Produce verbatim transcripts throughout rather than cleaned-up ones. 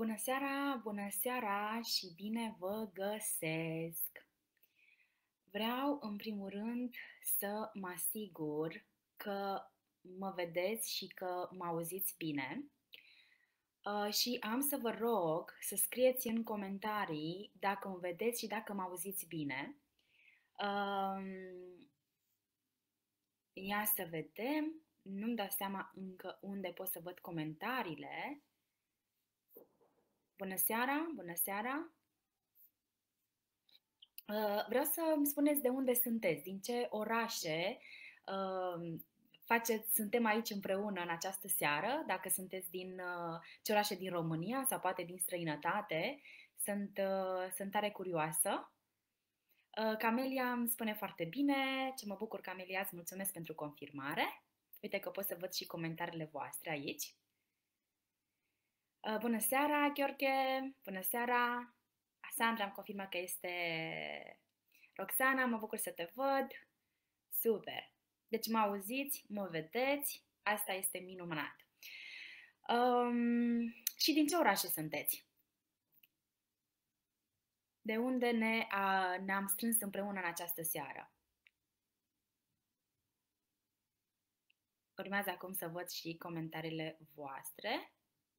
Bună seara, bună seara și bine vă găsesc! Vreau, în primul rând, să mă asigur că mă vedeți și că mă auziți bine. Uh, și am să vă rog să scrieți în comentarii dacă mă vedeți și dacă mă auziți bine. Um, ia să vedem. Nu-mi dau seama încă unde pot să văd comentariile. Bună seara, bună seara! Uh, Vreau să îmi spuneți de unde sunteți, din ce orașe uh, faceți, suntem aici împreună în această seară, dacă sunteți din uh, ce orașe din România sau poate din străinătate. Sunt, uh, sunt tare curioasă. Uh, Camelia îmi spune foarte bine, ce mă bucur, Camelia, îți mulțumesc pentru confirmare. Uite că pot să văd și comentariile voastre aici. Uh, bună seara, Gheorghe! Bună seara! Sandra îmi confirmă că este Roxana, mă bucur să te văd. Super! Deci mă auziți, mă vedeți, asta este minunat. Um, și din ce orașe sunteți? De unde ne, a, ne-am strâns împreună în această seară? Urmează acum să văd și comentariile voastre.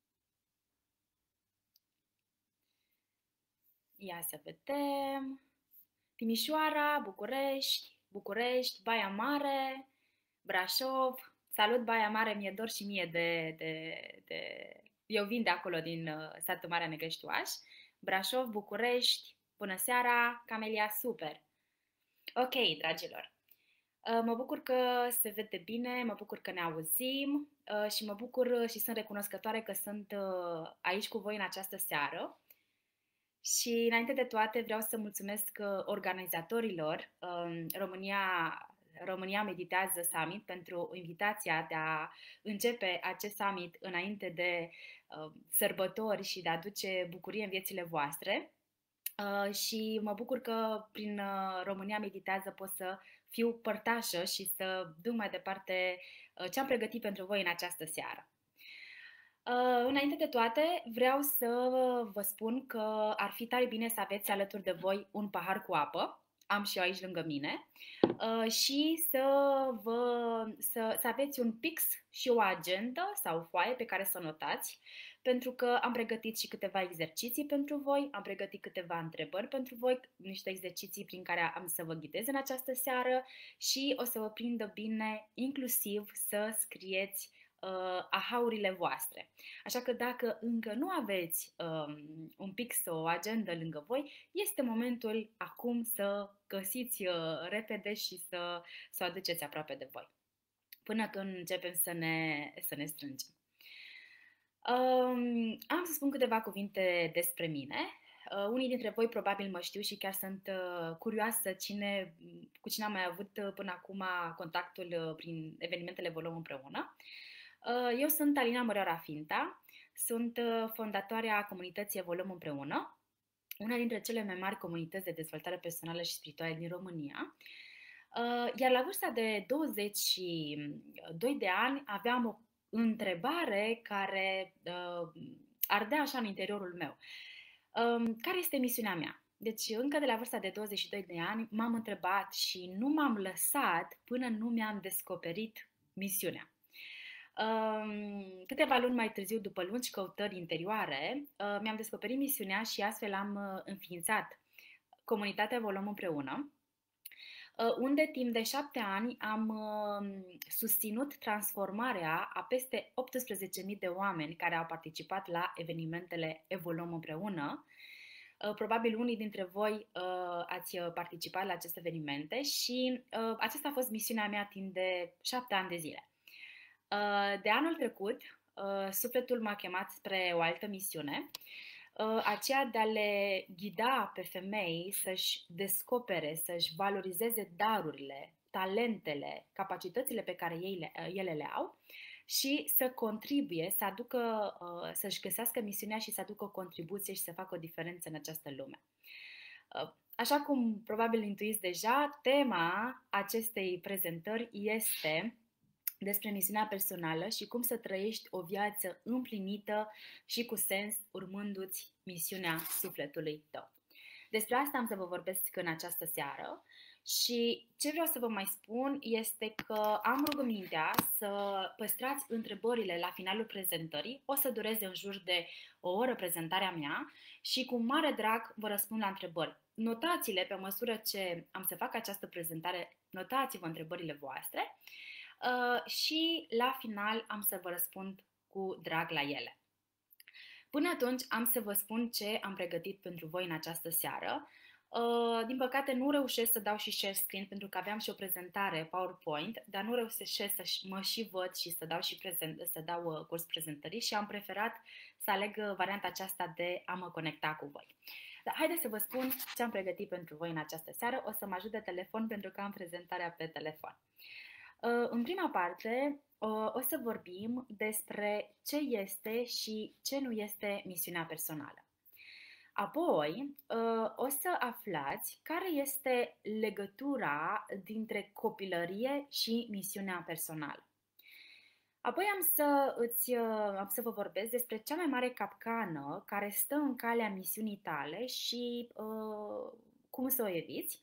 Ia să vedem. Timișoara, București, București, Baia Mare, Brașov. Salut, Baia Mare, mi-e dor și mie de, de, de... Eu vin de acolo, din uh, satul Marea Negreștiuaș. Brașov, București, bună seara, Camelia, super! Ok, dragilor, uh, mă bucur că se vede bine, mă bucur că ne auzim uh, și mă bucur și sunt recunoscătoare că sunt uh, aici cu voi în această seară. Și înainte de toate vreau să mulțumesc organizatorilor um, România, România Meditează Summit pentru invitația de a începe acest summit înainte de uh, sărbători și de a aduce bucurie în viețile voastre. Uh, și mă bucur că prin uh, România Meditează pot să fiu părtașă și să duc mai departe uh, ce am pregătit pentru voi în această seară. Uh, înainte de toate, vreau să vă spun că ar fi tare bine să aveți alături de voi un pahar cu apă, am și eu aici lângă mine, uh, și să, vă, să, să aveți un pix și o agendă sau o foaie pe care să notați, pentru că am pregătit și câteva exerciții pentru voi, am pregătit câteva întrebări pentru voi, niște exerciții prin care am să vă ghidez în această seară și o să vă prindă bine inclusiv să scrieți uh, ahaurile voastre. Așa că dacă încă nu aveți um, un pix sau o agendă lângă voi, este momentul acum să găsiți uh, repede și să, să o aduceți aproape de voi, până când începem să ne, să ne strângem. Um, am să spun câteva cuvinte despre mine. Uh, unii dintre voi probabil mă știu și chiar sunt uh, curioasă cine, cu cine am mai avut uh, până acum contactul uh, prin evenimentele Evoluăm Împreună. Uh, eu sunt Alina Măreora Finta, sunt uh, fondatoarea comunității Evoluăm Împreună, una dintre cele mai mari comunități de dezvoltare personală și spirituală din România. Uh, iar la vârsta de douăzeci și doi de ani aveam o întrebare care uh, ardea așa în interiorul meu. Uh, care este misiunea mea? Deci încă de la vârsta de douăzeci și doi de ani m-am întrebat și nu m-am lăsat până nu mi-am descoperit misiunea. Uh, câteva luni mai târziu, după lungi căutări interioare, uh, mi-am descoperit misiunea și astfel am uh, înființat comunitatea Evoluăm Împreună, unde timp de șapte ani am uh, susținut transformarea a peste optsprezece mii de oameni care au participat la evenimentele Evoluăm Împreună. Uh, probabil unii dintre voi uh, ați participat la aceste evenimente și uh, aceasta a fost misiunea mea timp de șapte ani de zile. Uh, de anul trecut, uh, sufletul m-a chemat spre o altă misiune, aceea de a le ghida pe femei să-și descopere, să-și valorizeze darurile, talentele, capacitățile pe care ele le au și să contribuie, să aducă, să-și găsească misiunea și să aducă o contribuție și să facă o diferență în această lume. Așa cum probabil intuiți deja, tema acestei prezentări este despre misiunea personală și cum să trăiești o viață împlinită și cu sens, urmându-ți misiunea sufletului tău. Despre asta am să vă vorbesc în această seară și ce vreau să vă mai spun este că am rugămintea să păstrați întrebările la finalul prezentării. O să dureze în jur de o oră prezentarea mea și cu mare drag vă răspund la întrebări. Notați-le pe măsură ce am să fac această prezentare, notați-vă întrebările voastre uh, și la final am să vă răspund cu drag la ele. Până atunci am să vă spun ce am pregătit pentru voi în această seară. Uh, din păcate nu reușesc să dau și share screen pentru că aveam și o prezentare PowerPoint, dar nu reușesc să mă și văd și să dau, și prezent, să dau uh, curs prezentării și am preferat să aleg uh, varianta aceasta de a mă conecta cu voi. Dar haideți să vă spun ce am pregătit pentru voi în această seară. O să mă ajut de telefon pentru că am prezentarea pe telefon. Uh, în prima parte o să vorbim despre ce este și ce nu este misiunea personală. Apoi o să aflați care este legătura dintre copilărie și misiunea personală. Apoi am să, îți, am să vă vorbesc despre cea mai mare capcană care stă în calea misiunii tale și uh, cum să o eviți.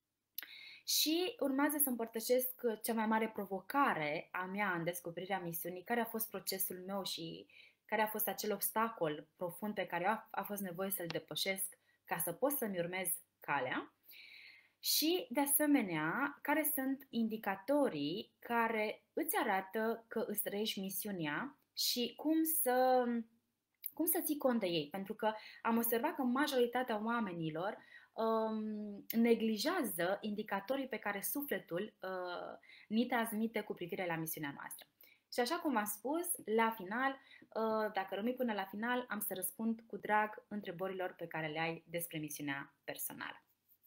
Și urmează să împărtășesc cea mai mare provocare a mea în descoperirea misiunii, care a fost procesul meu și care a fost acel obstacol profund pe care a, a fost nevoie să-l depășesc ca să pot să-mi urmez calea. Și, de asemenea, care sunt indicatorii care îți arată că îți trăiești misiunea și cum să, cum să ții cont de ei. Pentru că am observat că majoritatea oamenilor Um, neglijează indicatorii pe care sufletul uh, ni transmite cu privire la misiunea noastră. Și așa cum v-am spus, la final, uh, dacă rămâi până la final, am să răspund cu drag întrebărilor pe care le ai despre misiunea personală.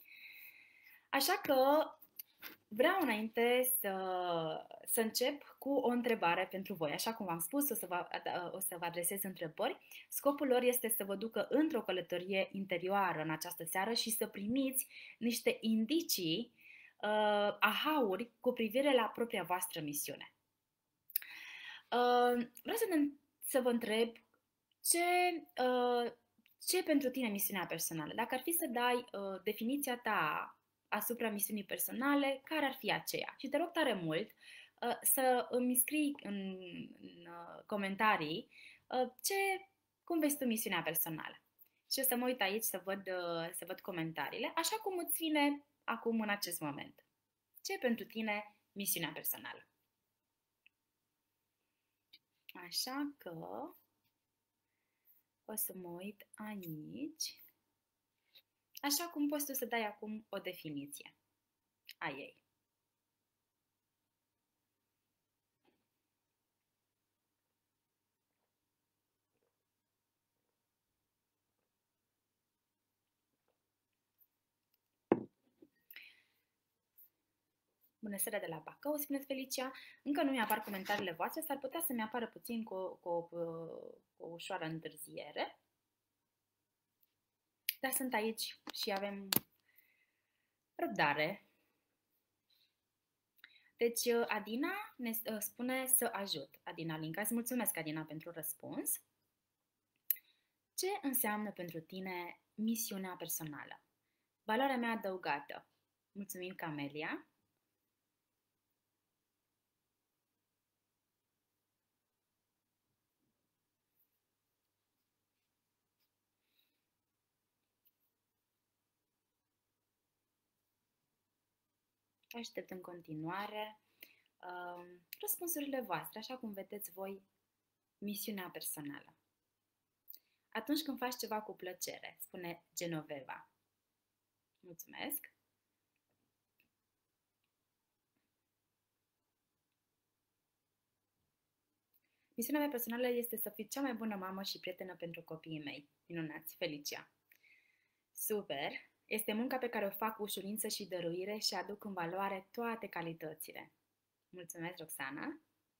Așa că vreau înainte să, să încep cu o întrebare pentru voi. Așa cum v-am spus, o să, vă, o să vă adresez întrebări. Scopul lor este să vă ducă într-o călătorie interioară în această seară și să primiți niște indicii, uh, aha-uri cu privire la propria voastră misiune. Uh, vreau să, ne, să vă întreb ce, uh, ce e pentru tine misiunea personală. Dacă ar fi să dai uh, definiția ta asupra misiunii personale, care ar fi aceea? Și te rog tare mult uh, să îmi scrii în, în uh, comentarii uh, ce, cum vezi tu misiunea personală. Și o să mă uit aici să văd, uh, să văd comentariile, așa cum îți vine acum în acest moment. Ce e pentru tine misiunea personală? Așa că o să mă uit aici. Așa cum poți tu să dai acum o definiție a ei. Bună seara de la Bacău, spuneți Felicia. Încă nu mi-apar comentariile voastre, s-ar putea să mi-apară puțin cu, cu, cu, cu o ușoară întârziere. Dar sunt aici și avem răbdare. Deci Adina ne spune să ajut. Adina Linca, îți mulțumesc, Adina, pentru răspuns. Ce înseamnă pentru tine misiunea personală? Valoarea mea adăugată. Mulțumim, Camelia. Aștept în continuare uh, răspunsurile voastre, așa cum vedeți voi misiunea personală. Atunci când faci ceva cu plăcere, spune Genoveva. Mulțumesc! Misiunea mea personală este să fiu cea mai bună mamă și prietenă pentru copiii mei. Minunați! Felicia! Super! Este munca pe care o fac cu ușurință și dăruire și aduc în valoare toate calitățile. Mulțumesc, Roxana!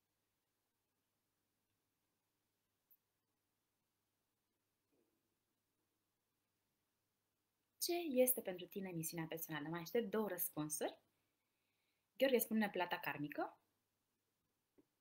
Ce este pentru tine misiunea personală? Mai aștept două răspunsuri. Gheorghe spune plata karmică.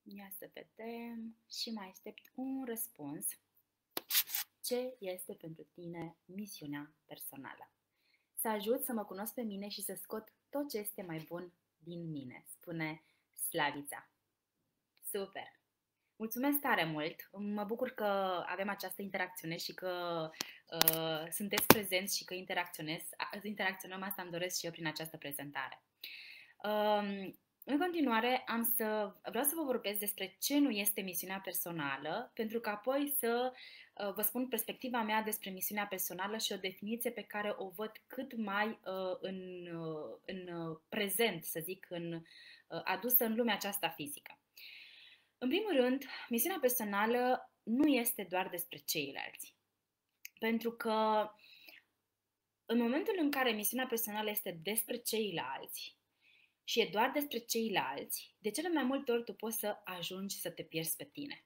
Ia să vedem și mai aștept un răspuns. Ce este pentru tine misiunea personală? Să ajut să mă cunosc pe mine și să scot tot ce este mai bun din mine, spune Slavița. Super! Mulțumesc tare mult! Mă bucur că avem această interacțiune și că uh, sunteți prezenți și că interacționez. interacționăm, asta îmi doresc și eu prin această prezentare. Uh, în continuare, am să, vreau să vă vorbesc despre ce nu este misiunea personală, pentru că apoi să uh, vă spun perspectiva mea despre misiunea personală și o definiție pe care o văd cât mai uh, în, uh, în prezent, să zic, în, uh, adusă în lumea aceasta fizică. În primul rând, misiunea personală nu este doar despre ceilalți. Pentru că în momentul în care misiunea personală este despre ceilalți și e doar despre ceilalți, de cele mai multe ori tu poți să ajungi să te pierzi pe tine.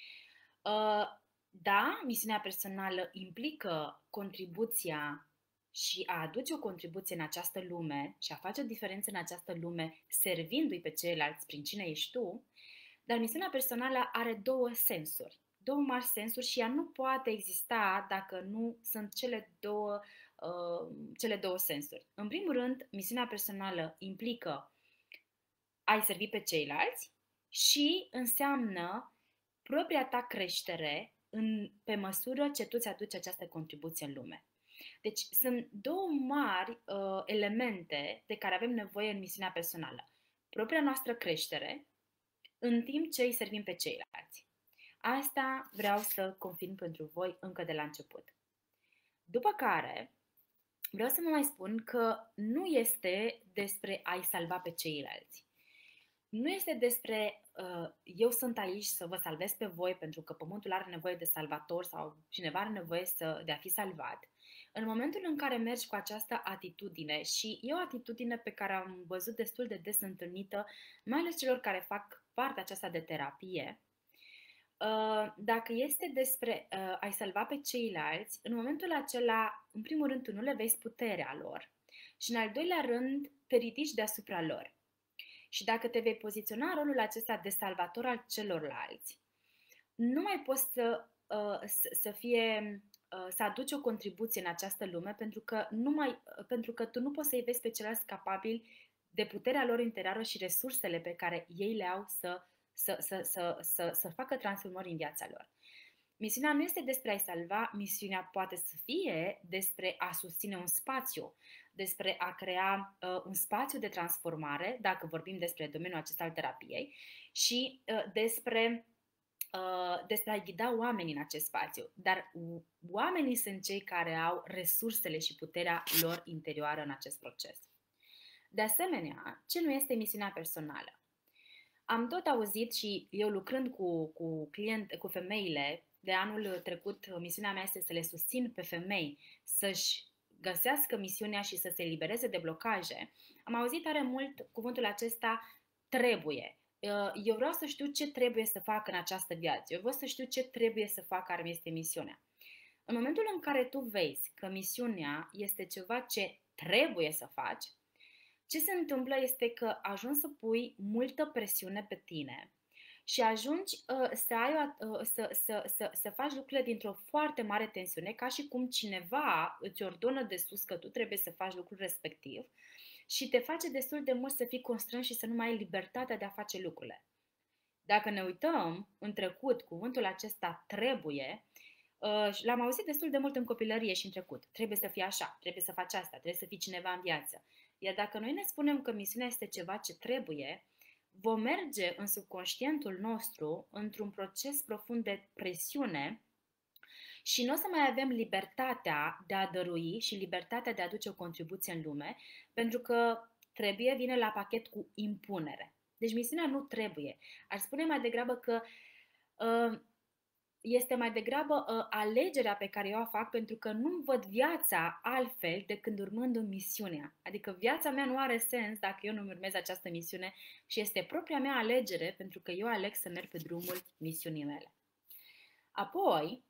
Da, misiunea personală implică contribuția și a aduce o contribuție în această lume și a face o diferență în această lume servindu-i pe ceilalți prin cine ești tu, dar misiunea personală are două sensuri, două mari sensuri și ea nu poate exista dacă nu sunt cele două, uh, cele două sensuri. În primul rând, misiunea personală implică a-i servi pe ceilalți și înseamnă propria ta creștere în, pe măsură ce tu ți-aduci această contribuție în lume. Deci sunt două mari uh, elemente de care avem nevoie în misiunea personală. Propria noastră creștere, în timp ce îi servim pe ceilalți. Asta vreau să confirm pentru voi încă de la început. După care, vreau să vă mai spun că nu este despre a-i salva pe ceilalți. Nu este despre uh, eu sunt aici să vă salvez pe voi pentru că pământul are nevoie de salvator sau cineva are nevoie să, de a fi salvat. În momentul în care mergi cu această atitudine, și e o atitudine pe care am văzut destul de des întâlnită, mai ales celor care fac partea aceasta de terapie, dacă este despre a-i salva pe ceilalți, în momentul acela, în primul rând, tu nu le vezi puterea lor și în al doilea rând, te ridici deasupra lor. Și dacă te vei poziționa în rolul acesta de salvator al celorlalți, nu mai poți să, să, să fie... să aduci o contribuție în această lume pentru că, numai, pentru că tu nu poți să-i vezi pe ceilalți capabili de puterea lor interioară și resursele pe care ei le au să, să, să, să, să, să facă transformări în viața lor. Misiunea nu este despre a-i salva, misiunea poate să fie despre a susține un spațiu, despre a crea uh, un spațiu de transformare, dacă vorbim despre domeniul acesta al terapiei, și uh, despre despre a ghida oamenii în acest spațiu, dar oamenii sunt cei care au resursele și puterea lor interioară în acest proces. De asemenea, ce nu este misiunea personală? Am tot auzit și eu lucrând cu, cu, client, cu femeile, de anul trecut misiunea mea este să le susțin pe femei să-și găsească misiunea și să se elibereze de blocaje. Am auzit tare mult cuvântul acesta trebuie. Eu vreau să știu ce trebuie să fac în această viață. Eu vreau să știu ce trebuie să fac, care este misiunea. În momentul în care tu vezi că misiunea este ceva ce trebuie să faci, ce se întâmplă este că ajungi să pui multă presiune pe tine și ajungi uh, să, ai, uh, să, să, să, să faci lucrurile dintr-o foarte mare tensiune, ca și cum cineva îți ordonă de sus că tu trebuie să faci lucrul respectiv, și te face destul de mult să fii constrâns și să nu mai ai libertatea de a face lucrurile. Dacă ne uităm în trecut, cuvântul acesta trebuie, l-am auzit destul de mult în copilărie și în trecut. Trebuie să fii așa, trebuie să faci asta, trebuie să fii cineva în viață. Iar dacă noi ne spunem că misiunea este ceva ce trebuie, vom merge în subconștientul nostru într-un proces profund de presiune și nu o să mai avem libertatea de a dărui și libertatea de a aduce o contribuție în lume, pentru că trebuie vine la pachet cu impunere. Deci misiunea nu trebuie. Aș spune mai degrabă că uh, este mai degrabă uh, alegerea pe care eu o fac, pentru că nu văd viața altfel decât urmând în misiunea. Adică viața mea nu are sens dacă eu nu urmez această misiune și este propria mea alegere pentru că eu aleg să merg pe drumul misiunii mele. Apoi,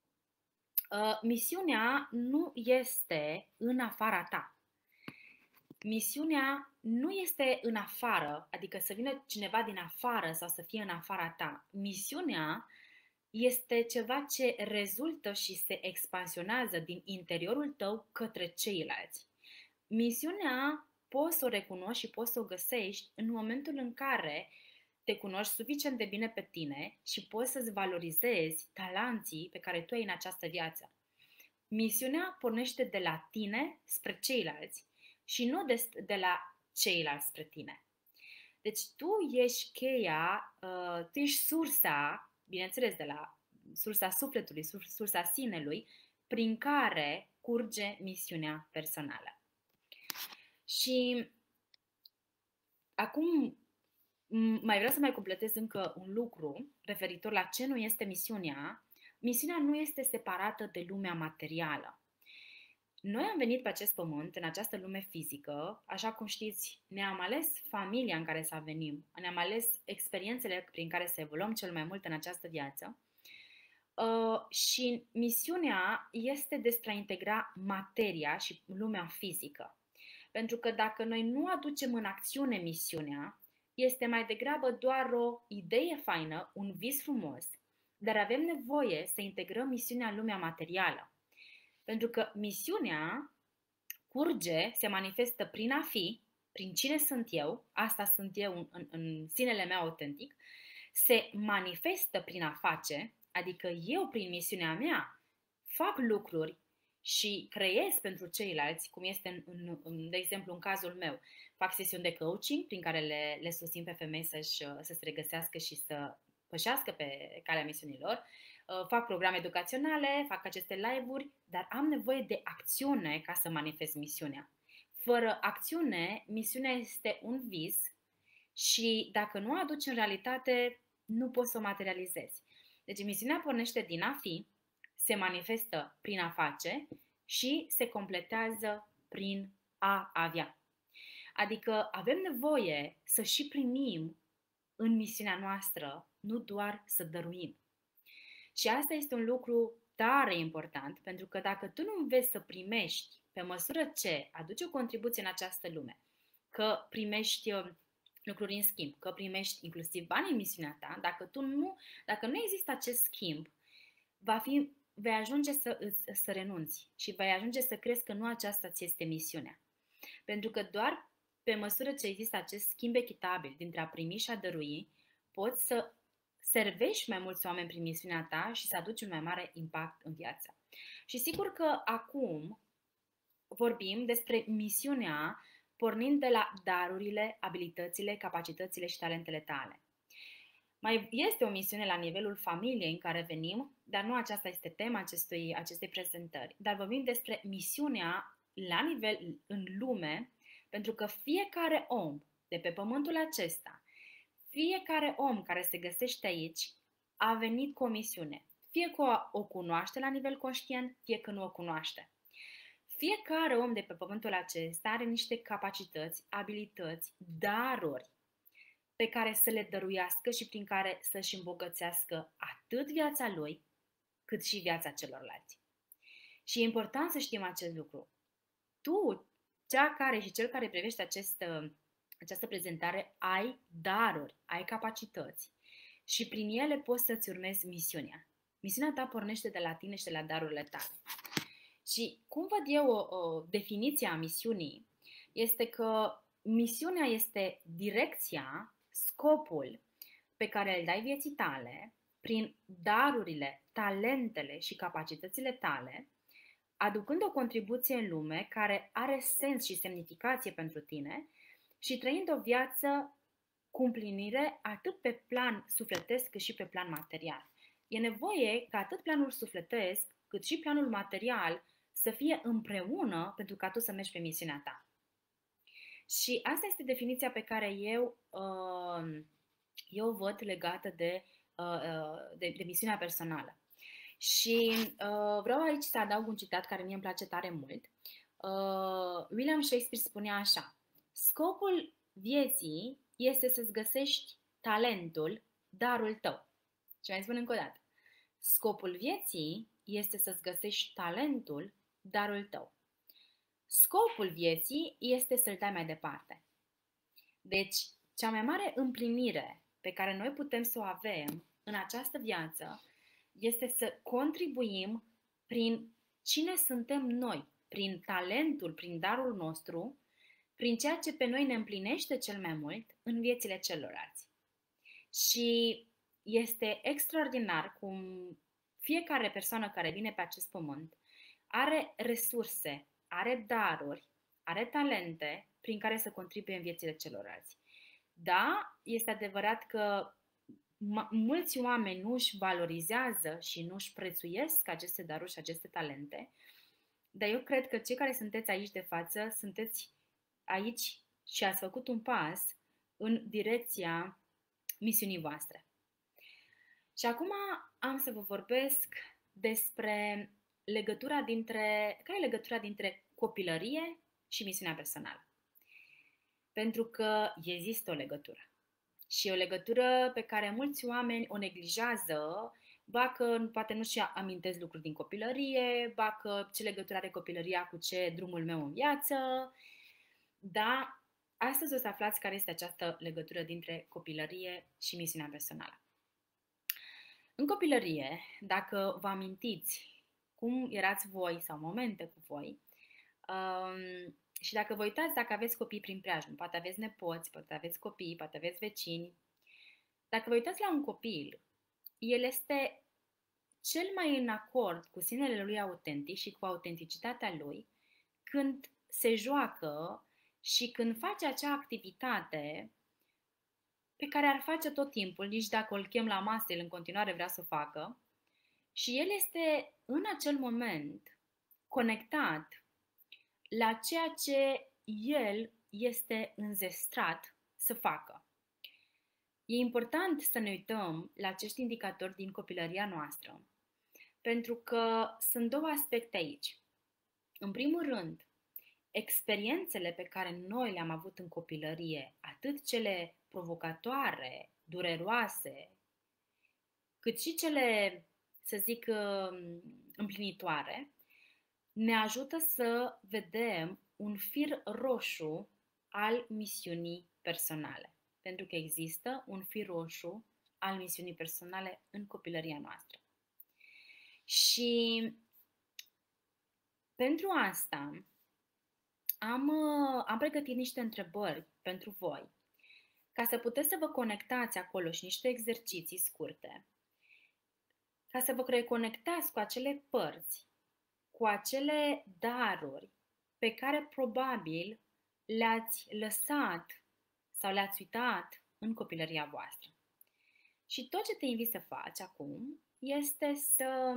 Uh, misiunea nu este în afara ta. misiunea nu este în afară, adică să vină cineva din afară sau să fie în afara ta. Misiunea este ceva ce rezultă și se expansionează din interiorul tău către ceilalți. Misiunea poți să o recunoști și poți să o găsești în momentul în care te cunoști suficient de bine pe tine și poți să-ți valorizezi talenții pe care tu ai în această viață. Misiunea pornește de la tine spre ceilalți și nu de, de la ceilalți spre tine. Deci tu ești cheia, uh, tu ești sursa, bineînțeles de la sursa sufletului, sursa sinelui, prin care curge misiunea personală. Și acum mai vreau să mai completez încă un lucru referitor la ce nu este misiunea. Misiunea nu este separată de lumea materială. Noi am venit pe acest pământ, în această lume fizică, așa cum știți, ne-am ales familia în care să venim, ne-am ales experiențele prin care să evoluăm cel mai mult în această viață uh, și misiunea este despre a integra materia și lumea fizică. Pentru că dacă noi nu aducem în acțiune misiunea, este mai degrabă doar o idee faină, un vis frumos, dar avem nevoie să integrăm misiunea în lumea materială. Pentru că misiunea curge, se manifestă prin a fi, prin cine sunt eu, asta sunt eu în, în, în sinele meu autentic, se manifestă prin a face, adică eu prin misiunea mea fac lucruri și creez pentru ceilalți, cum este, în, în, de exemplu, în cazul meu. Fac sesiuni de coaching prin care le, le susțin pe femei să-și, să se regăsească și să pășească pe calea misiunilor. Fac programe educaționale, fac aceste live-uri, dar am nevoie de acțiune ca să manifest misiunea. Fără acțiune, misiunea este un vis și dacă nu o aduci în realitate, nu poți să o materializezi. Deci misiunea pornește din a fi, se manifestă prin a face și se completează prin a avea. Adică avem nevoie să și primim în misiunea noastră, nu doar să dăruim. Și asta este un lucru tare important, pentru că dacă tu nu înveți să primești pe măsură ce aduci o contribuție în această lume, că primești lucruri în schimb, că primești inclusiv bani în misiunea ta, dacă, tu nu, dacă nu există acest schimb, va fi, vei ajunge să, să renunți și vei ajunge să crezi că nu aceasta ți este misiunea. Pentru că doar pe măsură ce există acest schimb echitabil dintre a primi și a dărui, poți să servești mai mulți oameni prin misiunea ta și să aduci un mai mare impact în viață. Și sigur că acum vorbim despre misiunea pornind de la darurile, abilitățile, capacitățile și talentele tale. Mai este o misiune la nivelul familiei în care venim, dar nu aceasta este tema acestui, acestei prezentări. Dar vorbim despre misiunea la nivel în lume, pentru că fiecare om de pe pământul acesta, fiecare om care se găsește aici a venit cu o misiune. Fie că o cunoaște la nivel conștient, fie că nu o cunoaște. Fiecare om de pe pământul acesta are niște capacități, abilități, daruri pe care să le dăruiască și prin care să-și îmbogățească atât viața lui, cât și viața celorlalți. Și e important să știm acest lucru. Tu, cea care și cel care privește acest, această prezentare, ai daruri, ai capacități și prin ele poți să-ți urmezi misiunea. Misiunea ta pornește de la tine și de la darurile tale. Și cum văd eu o, o definiție a misiunii, este că misiunea este direcția, scopul pe care îl dai vieții tale prin darurile, talentele și capacitățile tale, aducând o contribuție în lume care are sens și semnificație pentru tine și trăind o viață cu împlinire atât pe plan sufletesc cât și pe plan material. E nevoie ca atât planul sufletesc cât și planul material să fie împreună pentru ca tu să mergi pe misiunea ta. Și asta este definiția pe care eu, eu o văd legată de, de, de misiunea personală. Și vreau aici să adaug un citat care mie îmi place tare mult. William Shakespeare spunea așa: scopul vieții este să-ți găsești talentul, darul tău. Și mai spun încă o dată. Scopul vieții este să-ți găsești talentul, darul tău. Scopul vieții este să-l dai mai departe. Deci, cea mai mare împlinire pe care noi putem să o avem în această viață este să contribuim prin cine suntem noi, prin talentul, prin darul nostru, prin ceea ce pe noi ne împlinește cel mai mult în viețile celorlalți. Și este extraordinar cum fiecare persoană care vine pe acest pământ are resurse, are daruri, are talente prin care să contribuie în viețile celorlalți. Da, este adevărat că mulți oameni nu își valorizează și nu își prețuiesc aceste daruri și aceste talente, dar eu cred că cei care sunteți aici de față, sunteți aici și ați făcut un pas în direcția misiunii voastre. Și acum am să vă vorbesc despre legătura dintre, care e legătura dintre copilărie și misiunea personală. Pentru că există o legătură. Și e o legătură pe care mulți oameni o neglijează, ba că poate nu-și amintesc lucruri din copilărie, ba că ce legătură are copilăria cu ce drumul meu în viață. Dar astăzi o să aflați care este această legătură dintre copilărie și misiunea personală. În copilărie, dacă vă amintiți cum erați voi sau momente cu voi, um, și dacă vă uitați, dacă aveți copii prin preajmă, poate aveți nepoți, poate aveți copii, poate aveți vecini, dacă vă uitați la un copil, el este cel mai în acord cu sinele lui autentic și cu autenticitatea lui când se joacă și când face acea activitate pe care ar face tot timpul, nici dacă îl chem la masă, el în continuare vrea să o facă, și el este în acel moment conectat la ceea ce el este înzestrat să facă. E important să ne uităm la acești indicatori din copilăria noastră, pentru că sunt două aspecte aici. În primul rând, experiențele pe care noi le-am avut în copilărie, atât cele provocatoare, dureroase, cât și cele, să zic, împlinitoare, ne ajută să vedem un fir roșu al misiunii personale. Pentru că există un fir roșu al misiunii personale în copilăria noastră. Și pentru asta am, am pregătit niște întrebări pentru voi, ca să puteți să vă conectați acolo și niște exerciții scurte, ca să vă reconectați cu acele părți, cu acele daruri pe care probabil le-ați lăsat sau le-ați uitat în copilăria voastră. Și tot ce te invit să faci acum este să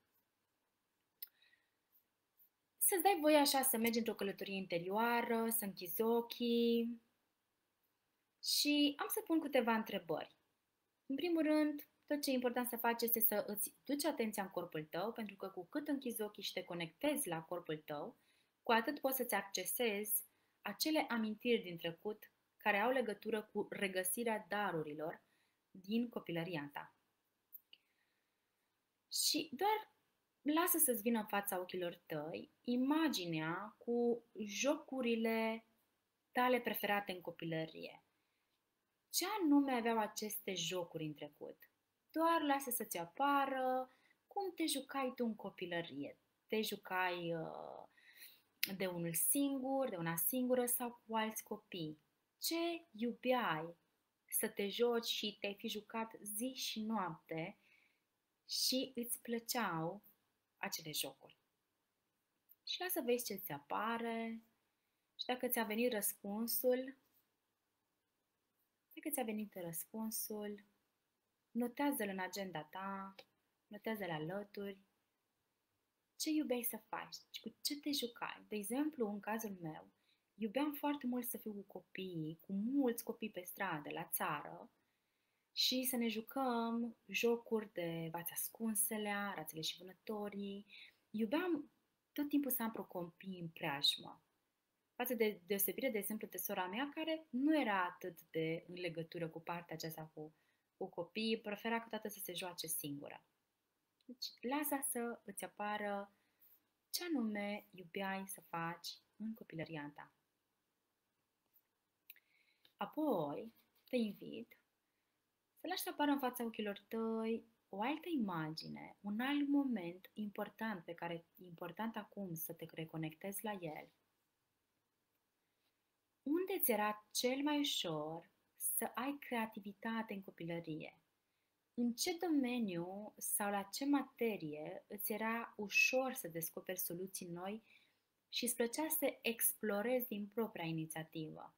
să-ți dai voie așa să mergi într-o călătorie interioară, să închizi ochii și am să pun câteva întrebări. În primul rând, tot ce e important să faci este să îți duci atenția în corpul tău, pentru că cu cât închizi ochii și te conectezi la corpul tău, cu atât poți să-ți accesezi acele amintiri din trecut care au legătură cu regăsirea darurilor din copilăria ta. Și doar lasă să-ți vină în fața ochilor tăi imaginea cu jocurile tale preferate în copilărie. Ce anume aveau aceste jocuri în trecut? Doar lasă să-ți apară cum te jucai tu în copilărie. Te jucai uh, de unul singur, de una singură sau cu alți copii. Ce iubeai să te joci și te-ai fi jucat zi și noapte și îți plăceau acele jocuri. Și lasă vezi ce ți apare și dacă ți-a venit răspunsul, dacă ți-a venit răspunsul, notează-l în agenda ta, notează-l alături. Ce iubeai să faci? Cu ce te jucai? De exemplu, în cazul meu, iubeam foarte mult să fiu cu copiii, cu mulți copii pe stradă, la țară, și să ne jucăm jocuri de vați ascunselea, rațele și vânătorii. Iubeam tot timpul să am pro copii în preajmă. Față de deosebire, de exemplu, de sora mea, care nu era atât de în legătură cu partea aceasta cu, cu copiii, prefera câteodată să se joace singură. Deci, lasă să îți apară Ce anume iubeai să faci în copilăria ta? Apoi, te invit să lași să apară în fața ochilor tăi o altă imagine, un alt moment important pe care e important acum să te reconectezi la el. Unde ți era cel mai ușor să ai creativitate în copilărie? În ce domeniu sau la ce materie îți era ușor să descoperi soluții noi și îți plăcea să explorezi din propria inițiativă?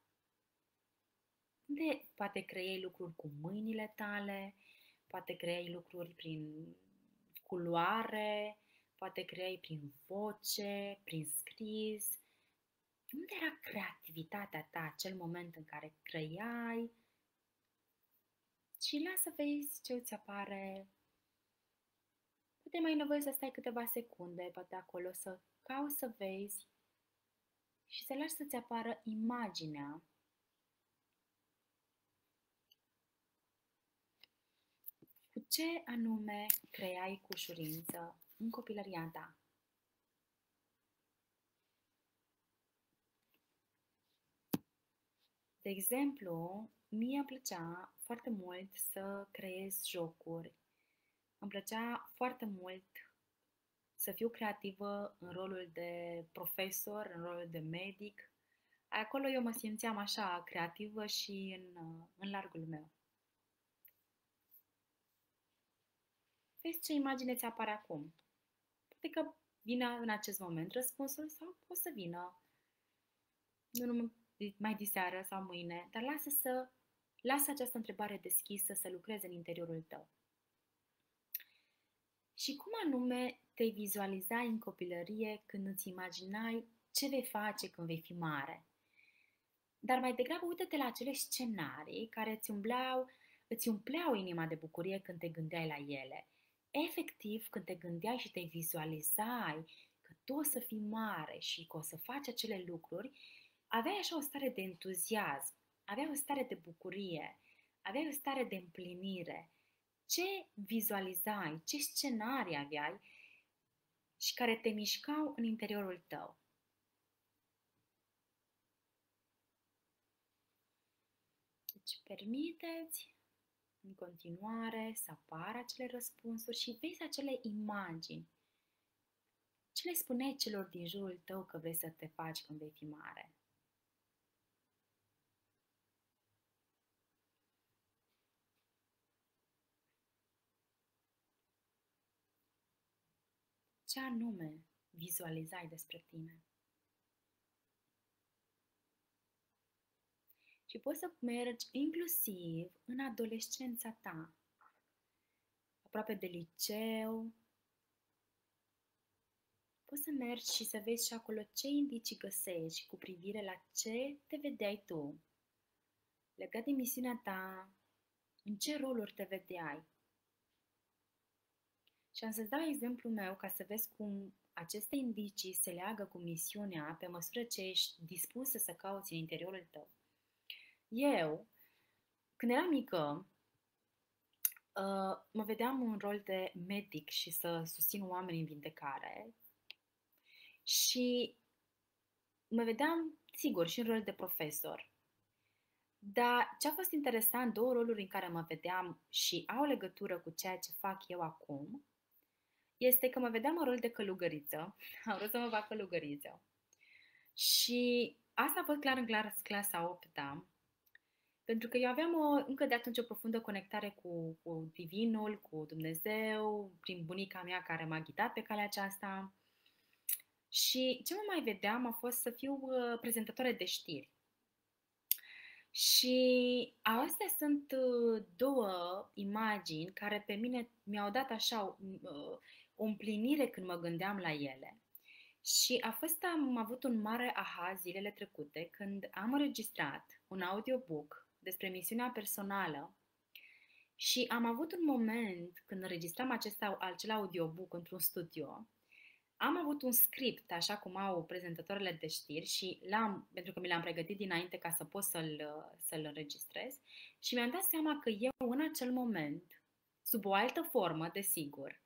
Unde poate creai lucruri cu mâinile tale, poate creai lucruri prin culoare, poate creai prin voce, prin scris. Unde era creativitatea ta, acel moment în care creai? Și lasă să vezi ce îți apare. Poate mai ai nevoie să stai câteva secunde, poate acolo să cauți să vezi și să lași să-ți apară imaginea. Cu ce anume creai cu ușurință în copilăria ta? De exemplu, mie îmi plăcea foarte mult să creez jocuri. Îmi plăcea foarte mult să fiu creativă în rolul de profesor, în rolul de medic. Acolo eu mă simțeam așa creativă și în, în largul meu. Vezi ce imagine ți apare acum. Poate că vine în acest moment răspunsul sau o să vină nu numai mai diseară sau mâine, dar lasă să lasă această întrebare deschisă să lucreze în interiorul tău. Și cum anume te vizualizai în copilărie când îți imaginai ce vei face când vei fi mare? Dar mai degrabă uită-te la acele scenarii care îți umbleau, îți umpleau inima de bucurie când te gândeai la ele. Efectiv, când te gândeai și te vizualizai că tu o să fii mare și că o să faci acele lucruri, aveai așa o stare de entuziasm, aveai o stare de bucurie, aveai o stare de împlinire. Ce vizualizai, ce scenarii aveai și care te mișcau în interiorul tău? Deci, permiteți în continuare să apară acele răspunsuri și vezi acele imagini. Ce le spuneai celor din jurul tău că vrei să te faci când vei fi mare? Ce anume vizualizai despre tine? Și poți să mergi inclusiv în adolescența ta, aproape de liceu. Poți să mergi și să vezi și acolo ce indicii găsești cu privire la ce te vedeai tu, legat de misiunea ta, în ce roluri te vedeai. Și am să-ți dau exemplul meu ca să vezi cum aceste indicii se leagă cu misiunea pe măsură ce ești dispusă să cauți în interiorul tău. Eu, când eram mică, mă vedeam în rol de medic și să susțin oameni în vindecare și mă vedeam, sigur, și în rol de profesor. Dar ce a fost interesant, două roluri în care mă vedeam și au legătură cu ceea ce fac eu acum, este că mă vedeam în rol de călugăriță. Am vrut să mă fac călugăriță. Și asta a fost clar în clar clasa a opta, pentru că eu aveam o, încă de atunci o profundă conectare cu, cu Divinul, cu Dumnezeu, prin bunica mea care m-a ghidat pe calea aceasta. Și ce mă mai vedeam a fost să fiu uh, prezentatoare de știri. Și astea sunt uh, două imagini care pe mine mi-au dat așa uh, o împlinire când mă gândeam la ele. Și a fost, am avut un mare aha zilele trecute când am înregistrat un audiobook despre misiunea personală și am avut un moment când înregistram acest, acel audiobook într-un studio. Am avut un script, așa cum au prezentatoarele de știri și l-am, pentru că mi l-am pregătit dinainte ca să pot să-l, să-l înregistrez și mi-am dat seama că eu în acel moment, sub o altă formă, desigur,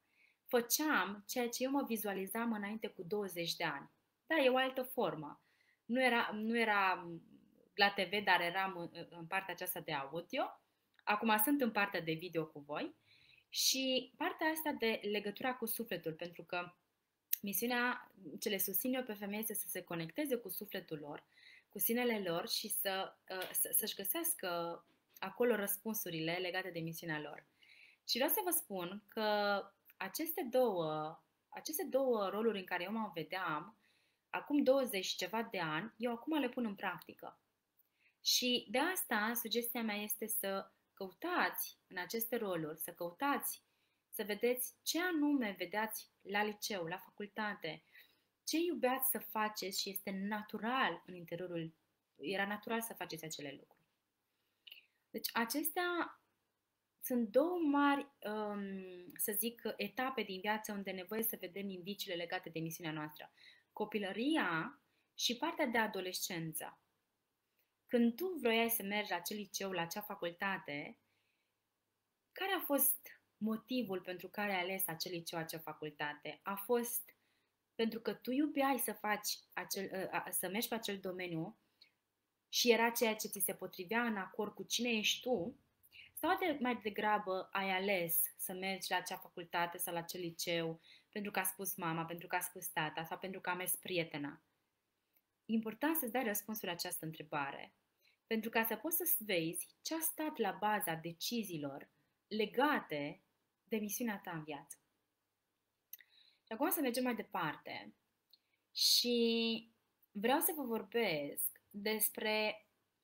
făceam ceea ce eu mă vizualizam înainte cu douăzeci de ani. Da, e o altă formă. Nu era, nu era la T V, dar eram în, în partea aceasta de audio. Acum sunt în partea de video cu voi. Și partea asta de legătura cu sufletul, pentru că misiunea ce le susțin eu pe femei este să se conecteze cu sufletul lor, cu sinele lor și să, să, să-și găsească acolo răspunsurile legate de misiunea lor. Și vreau să vă spun că aceste două, aceste două roluri în care eu mă vedeam, acum douăzeci și ceva de ani, eu acum le pun în practică. Și de asta, sugestia mea este să căutați în aceste roluri, să căutați, să vedeți ce anume vedeați la liceu, la facultate, ce iubeați să faceți și este natural în interiorul, era natural să faceți acele lucruri. Deci acestea sunt două mari, um, să zic, etape din viață unde e nevoie să vedem indiciile legate de misiunea noastră. Copilăria și partea de adolescență. Când tu vroiai să mergi la acel liceu, la acea facultate, care a fost motivul pentru care ai ales acel liceu, acea facultate? A fost pentru că tu iubeai să faci acel, să mergi pe acel domeniu și era ceea ce ți se potrivea în acord cu cine ești tu? Sau de, mai degrabă ai ales să mergi la acea facultate sau la acel liceu pentru că a spus mama, pentru că a spus tata sau pentru că a mers prietena? E important să-ți dai răspunsul la această întrebare, pentru ca să poți să vezi ce a stat la baza deciziilor legate de misiunea ta în viață. Și acum să mergem mai departe și vreau să vă vorbesc despre...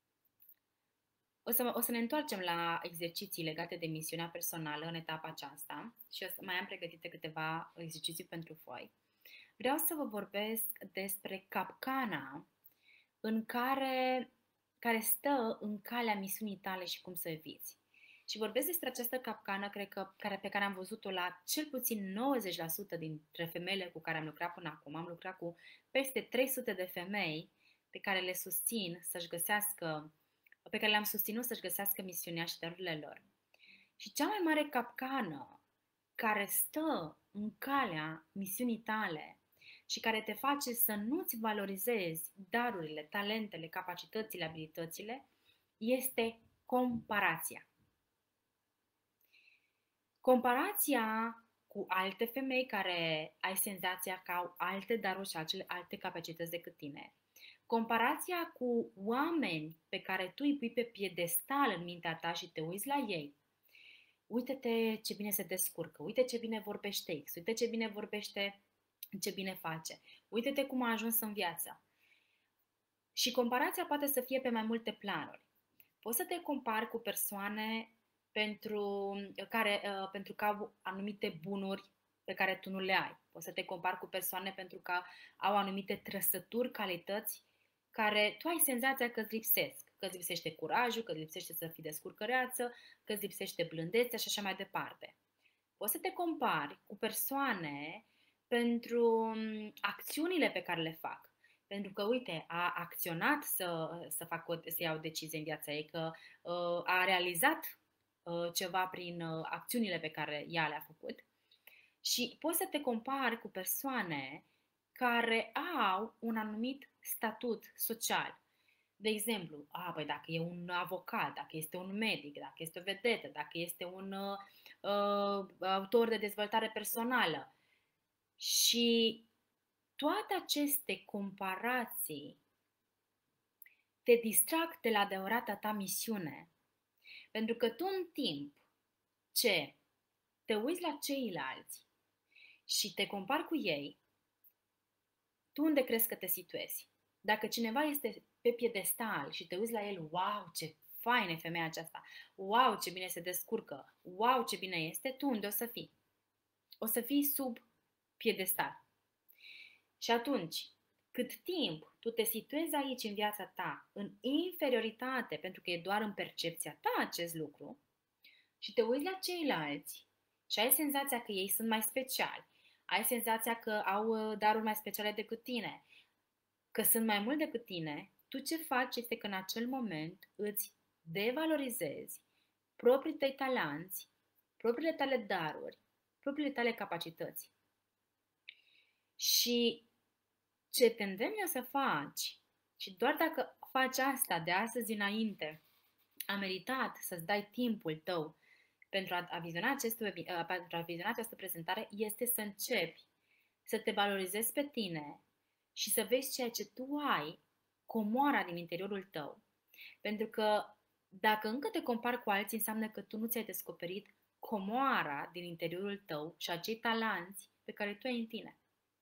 O să, o să ne întoarcem la exerciții legate de misiunea personală în etapa aceasta și o să mai am pregătite câteva exerciții pentru voi. Vreau să vă vorbesc despre capcana în care, care stă în calea misiunii tale și cum să eviți. Și vorbesc despre această capcană cred că, care, pe care am văzut-o la cel puțin nouăzeci la sută dintre femeile cu care am lucrat până acum. Am lucrat cu peste trei sute de femei pe care le susțin să-și găsească, pe care le-am susținut să-și găsească misiunea și darurile lor. Și cea mai mare capcană care stă în calea misiunii tale și care te face să nu-ți valorizezi darurile, talentele, capacitățile, abilitățile, este comparația. Comparația cu alte femei care ai senzația că au alte daruri și alte capacități decât tine. Comparația cu oameni pe care tu îi pui pe piedestal în mintea ta și te uiți la ei. Uite-te ce bine se descurcă, uite ce bine vorbește X, uite ce bine vorbește, ce bine face, uite-te cum a ajuns în viață. Și comparația poate să fie pe mai multe planuri. Poți să te compari cu persoane pentru, care, uh, pentru că au anumite bunuri pe care tu nu le ai. Poți să te compari cu persoane pentru că au anumite trăsături, calități care tu ai senzația că îți lipsesc. Că îți lipsește curajul, că îți lipsește să fii descurcăreață, că îți lipsește blândețea și așa mai departe. Poți să te compari cu persoane pentru acțiunile pe care le fac. Pentru că, uite, a acționat să, să, fac o, să ia o decizie în viața ei, că uh, a realizat uh, ceva prin uh, acțiunile pe care ea le-a făcut. Și poți să te compari cu persoane care au un anumit statut social. De exemplu, a, păi dacă e un avocat, dacă este un medic, dacă este o vedetă, dacă este un uh, uh, autor de dezvoltare personală. Și toate aceste comparații te distrag de la adevărata ta misiune. Pentru că tu în timp ce te uiți la ceilalți și te compari cu ei, tu unde crezi că te situezi? Dacă cineva este pe piedestal și te uiți la el, wow, ce faină e femeia aceasta, wow, ce bine se descurcă, wow, ce bine este, tu unde o să fii? O să fii sub piedestal. Și atunci, cât timp tu te situezi aici în viața ta, în inferioritate, pentru că e doar în percepția ta acest lucru, și te uiți la ceilalți și ai senzația că ei sunt mai speciali, ai senzația că au daruri mai speciale decât tine, că sunt mai mult decât tine, tu ce faci este că în acel moment îți devalorizezi proprii tăi talanți, propriile tale daruri propriile tale capacități. Și ce te îndemn eu să faci, și doar dacă faci asta de astăzi înainte, a meritat să-ți dai timpul tău pentru a, a, viziona acest, pentru a viziona această prezentare, este să începi să te valorizezi pe tine și să vezi ceea ce tu ai, comoara din interiorul tău. Pentru că dacă încă te compari cu alții, înseamnă că tu nu ți-ai descoperit comoara din interiorul tău și acei talanți pe care tu ai în tine.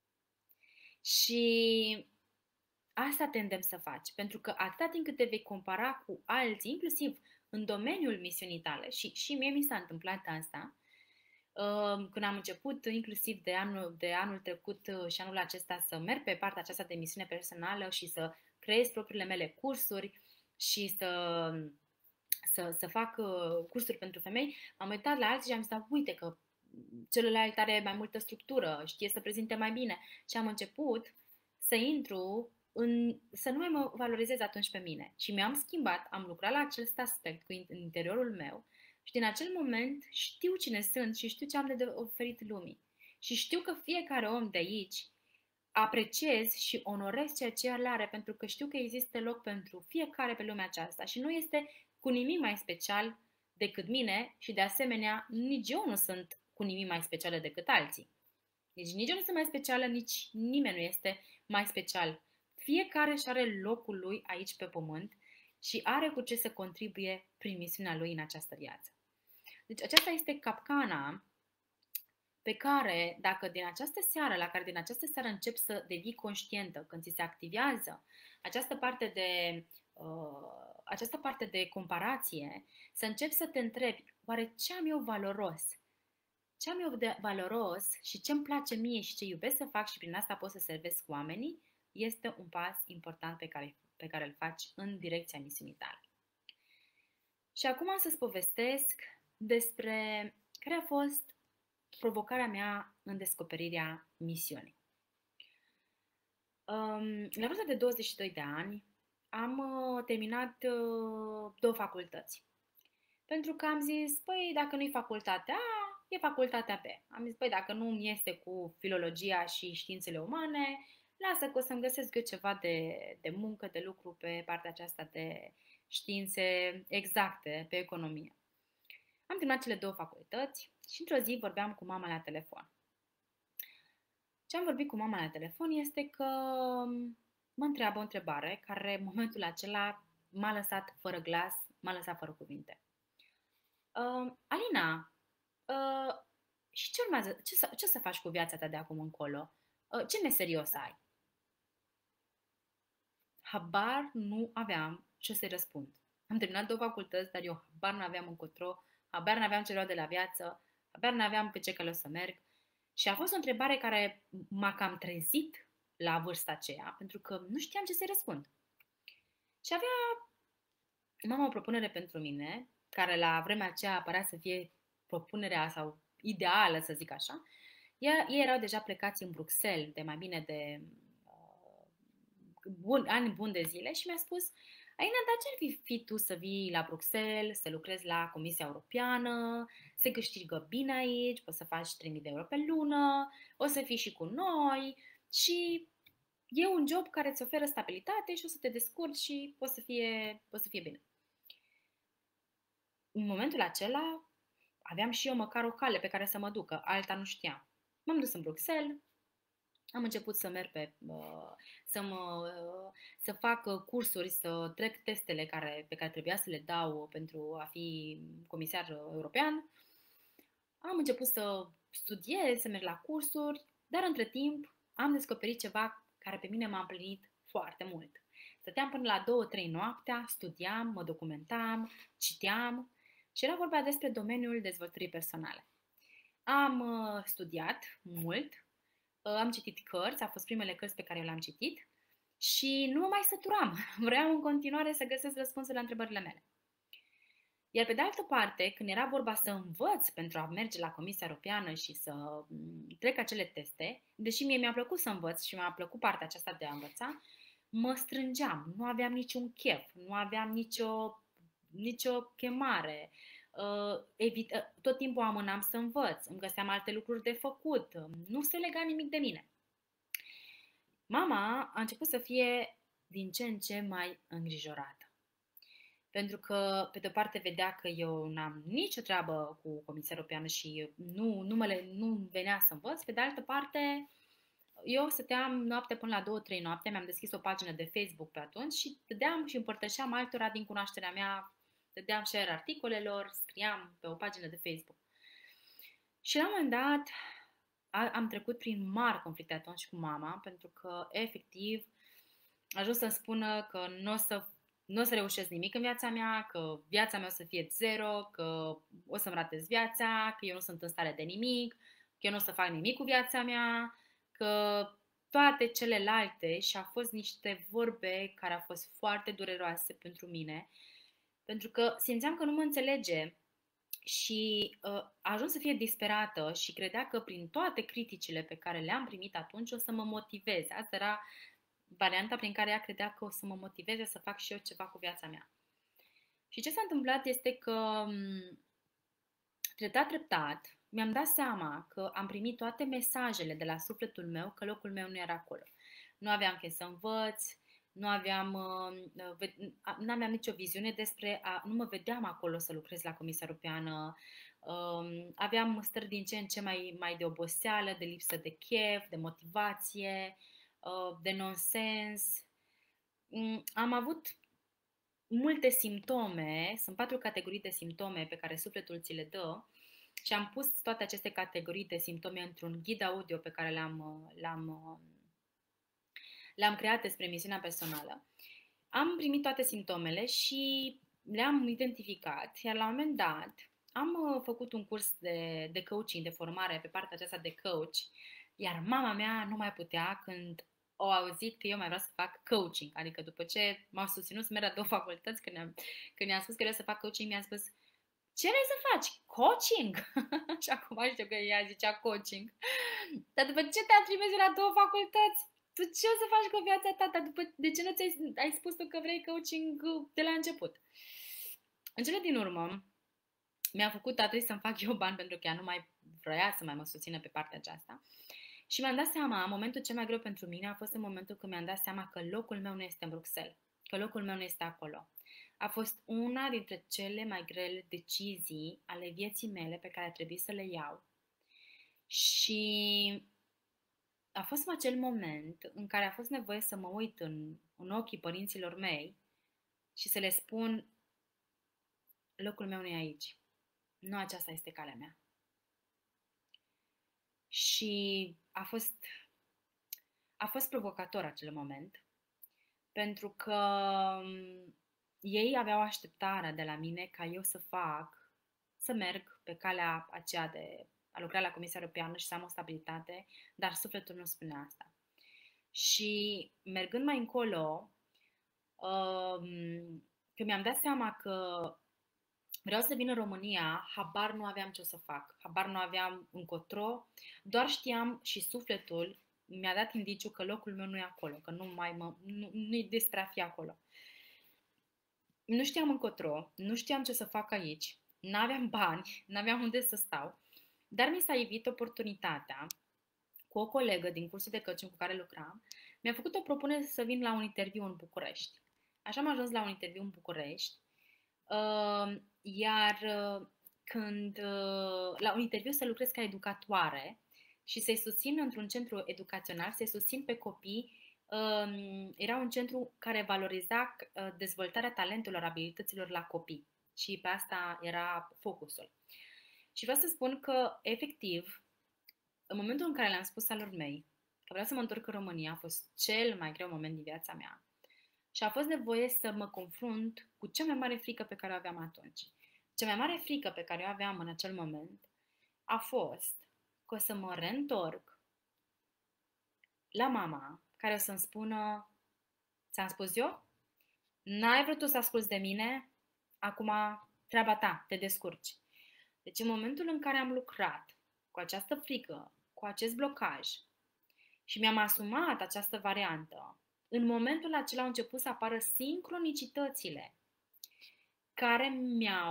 Și asta te îndemn să faci, pentru că atâta timp cât te vei compara cu alții, inclusiv în domeniul misiunii tale, și, și mie mi s-a întâmplat asta, când am început inclusiv de anul, de anul trecut și anul acesta să merg pe partea aceasta de misiune personală și să creez propriile mele cursuri și să, să, să fac cursuri pentru femei, am uitat la alții și am zis, uite că celălalt are mai multă structură, știe să prezinte mai bine. Și am început să intru în, să nu mai mă valorizez atunci pe mine. Și mi-am schimbat, am lucrat la acest aspect cu în interiorul meu și din acel moment știu cine sunt și știu ce am de oferit lumii. Și știu că fiecare om de aici apreciez și onorez ceea ce el are, pentru că știu că există loc pentru fiecare pe lumea aceasta și nu este cu nimic mai special decât mine și de asemenea nici eu nu sunt cu nimic mai specială decât alții. Deci nici eu nu sunt mai specială, nici nimeni nu este mai special. Fiecare își are locul lui aici pe pământ și are cu ce să contribuie prin misiunea lui în această viață. Deci aceasta este capcana pe care, dacă din această seară, la care din această seară începi să devii conștientă, când ți se activează această parte de, uh, această parte de comparație, să începi să te întrebi, oare ce am eu valoros? Ce am eu de valoros și ce îmi place mie și ce iubesc să fac și prin asta pot să servesc oamenii, este un pas important pe care, pe care îl faci în direcția misiunii tale. Și acum să-ți povestesc despre care a fost provocarea mea în descoperirea misiunii. La vârsta de douăzeci și doi de ani am terminat două facultăți. Pentru că am zis, păi dacă nu-i facultatea A, e facultatea B. Am zis, păi dacă nu mi este cu filologia și științele umane, lasă că o să-mi găsesc eu ceva de, de muncă, de lucru pe partea aceasta de științe exacte, pe economie. Am terminat cele două facultăți și într-o zi vorbeam cu mama la telefon. Ce am vorbit cu mama la telefon este că mă întreabă o întrebare care în momentul acela m-a lăsat fără glas, m-a lăsat fără cuvinte. Uh, Alina, uh, și ce urmează? Ce să, ce să faci cu viața ta de acum încolo? Uh, ce meserie o să ai? Habar nu aveam ce să-i răspund. Am terminat două facultăți, dar eu habar nu aveam încotro, habar nu aveam ce vreau de la viață, habar nu aveam pe ce cale o să merg. Și a fost o întrebare care m-a cam trezit la vârsta aceea, pentru că nu știam ce să-i răspund. Și avea mama o propunere pentru mine, care la vremea aceea părea să fie propunerea sau ideală, să zic așa. Ei erau deja plecați în Bruxelles de mai bine de uh, bun, ani buni de zile și mi-a spus, Aina, dar ce-ar fi, fi tu să vii la Bruxelles, să lucrezi la Comisia Europeană, să câștigă bine aici, poți să faci trei mii de euro pe lună, o să fii și cu noi și e un job care îți oferă stabilitate și o să te descurci și o să fie, o să fie bine. În momentul acela aveam și eu măcar o cale pe care să mă ducă, alta nu știam. M-am dus în Bruxelles, am început să merg pe, să, mă, să fac cursuri, să trec testele care, pe care trebuia să le dau pentru a fi comisar european. Am început să studiez, să merg la cursuri, dar între timp am descoperit ceva care pe mine m-a împlinit foarte mult. Stăteam până la două trei noaptea, studiam, mă documentam, citeam și era vorba despre domeniul dezvoltării personale. Am studiat mult, am citit cărți, au fost primele cărți pe care eu le-am citit și nu mă mai săturam. Vreau în continuare să găsesc răspunsul la întrebările mele. Iar pe de altă parte, când era vorba să învăț pentru a merge la Comisia Europeană și să trec acele teste, deși mie mi-a plăcut să învăț și mi-a plăcut partea aceasta de a învăța, mă strângeam, nu aveam niciun chef, nu aveam nicio, nicio chemare, uh, evit, uh, tot timpul amânam să învăț, îmi găseam alte lucruri de făcut, nu se lega nimic de mine. Mama a început să fie din ce în ce mai îngrijorată. Pentru că, pe de-o parte, vedea că eu n-am nicio treabă cu Comisia Europeană și nu, numele nu venea să învăț. Pe de altă parte, eu stăteam noapte până la două trei noapte, mi-am deschis o pagină de Facebook pe atunci și dădeam și împărtășeam altora din cunoașterea mea, dădeam share articolelor, scriam pe o pagină de Facebook. Și la un moment dat am trecut prin mari conflicte atunci cu mama, pentru că, efectiv, a ajuns să-mi spună că nu o să, n-o să reușesc nimic în viața mea, că viața mea o să fie zero, că o să-mi ratez viața, că eu nu sunt în stare de nimic, că eu nu o să fac nimic cu viața mea, că toate celelalte, și au fost niște vorbe care au fost foarte dureroase pentru mine, pentru că simțeam că nu mă înțelege și uh, a ajuns să fie disperată și credea că prin toate criticile pe care le-am primit atunci o să mă motiveze. Asta era varianta prin care ea credea că o să mă motiveze să fac și eu ceva cu viața mea. Și ce s-a întâmplat este că treptat, treptat, mi-am dat seama că am primit toate mesajele de la sufletul meu că locul meu nu era acolo. Nu aveam ce să învăț, nu aveam, nu aveam nicio viziune despre, a, nu mă vedeam acolo să lucrez la Comisia Europeană, aveam stări din ce în ce mai, mai de oboseală, de lipsă de chef, de motivație, de nonsens. Am avut multe simptome, sunt patru categorii de simptome pe care sufletul ți le dă și am pus toate aceste categorii de simptome într-un ghid audio pe care l-am, l-am, l-am creat despre misiunea personală. Am primit toate simptomele și le-am identificat, iar la un moment dat am făcut un curs de, de coaching, de formare pe partea aceasta de coach, iar mama mea nu mai putea când au auzit că eu mai vreau să fac coaching. Adică după ce m-au susținut să merg la două facultăți, când i-am, când i-am spus că vreau să fac coaching, mi-a spus: ce vrei să faci? Coaching? Și acum știu că ea zicea coaching. Dar după ce te-a trimis la două facultăți, tu ce o să faci cu viața ta? Dar după, de ce nu ți-ai ai spus tu că vrei coaching de la început? În cele din urmă, mi-a făcut a trebui să-mi fac eu bani pentru că ea nu mai vrea să mai mă susțină pe partea aceasta. Și mi-am dat seama, momentul cel mai greu pentru mine a fost în momentul când mi-am dat seama că locul meu nu este în Bruxelles, că locul meu nu este acolo. A fost una dintre cele mai grele decizii ale vieții mele pe care a trebuit să le iau. Și a fost în acel moment în care a fost nevoie să mă uit în, în ochii părinților mei și să le spun: locul meu nu e aici, nu aceasta este calea mea. Și a fost, a fost provocator acel moment, pentru că ei aveau așteptarea de la mine ca eu să fac, să merg pe calea aceea de a lucra la Comisia Europeană și să am o stabilitate, dar sufletul nu spunea asta. Și mergând mai încolo, când mi-am dat seama că vreau să vin în România, habar nu aveam ce o să fac, habar nu aveam încotro, doar știam și sufletul mi-a dat indiciu că locul meu nu e acolo, că nu mai mă, nu, nu e despre a fi acolo. Nu știam încotro, nu știam ce să fac aici, n-aveam bani, n-aveam unde să stau, dar mi s-a ivit oportunitatea cu o colegă din cursul de coaching cu care lucram, mi-a făcut o propunere să vin la un interviu în București. Așa am ajuns la un interviu în București. Uh, iar uh, când uh, la un interviu să lucrez ca educatoare și să-i susțin într-un centru educațional, să-i susțin pe copii, uh, era un centru care valoriza uh, dezvoltarea talentelor, abilităților la copii și pe asta era focusul. Și vreau să spun că, efectiv, în momentul în care le-am spus alor mei că vreau să mă întorc în România, a fost cel mai greu moment din viața mea. Și a fost nevoie să mă confrunt cu cea mai mare frică pe care o aveam atunci. Cea mai mare frică pe care o aveam în acel moment a fost că o să mă reîntorc la mama, care o să-mi spună: ți-am spus eu? N-ai vrut tu să asculți de mine? Acum treaba ta, te descurci. Deci în momentul în care am lucrat cu această frică, cu acest blocaj și mi-am asumat această variantă, în momentul acela au început să apară sincronicitățile care mi-au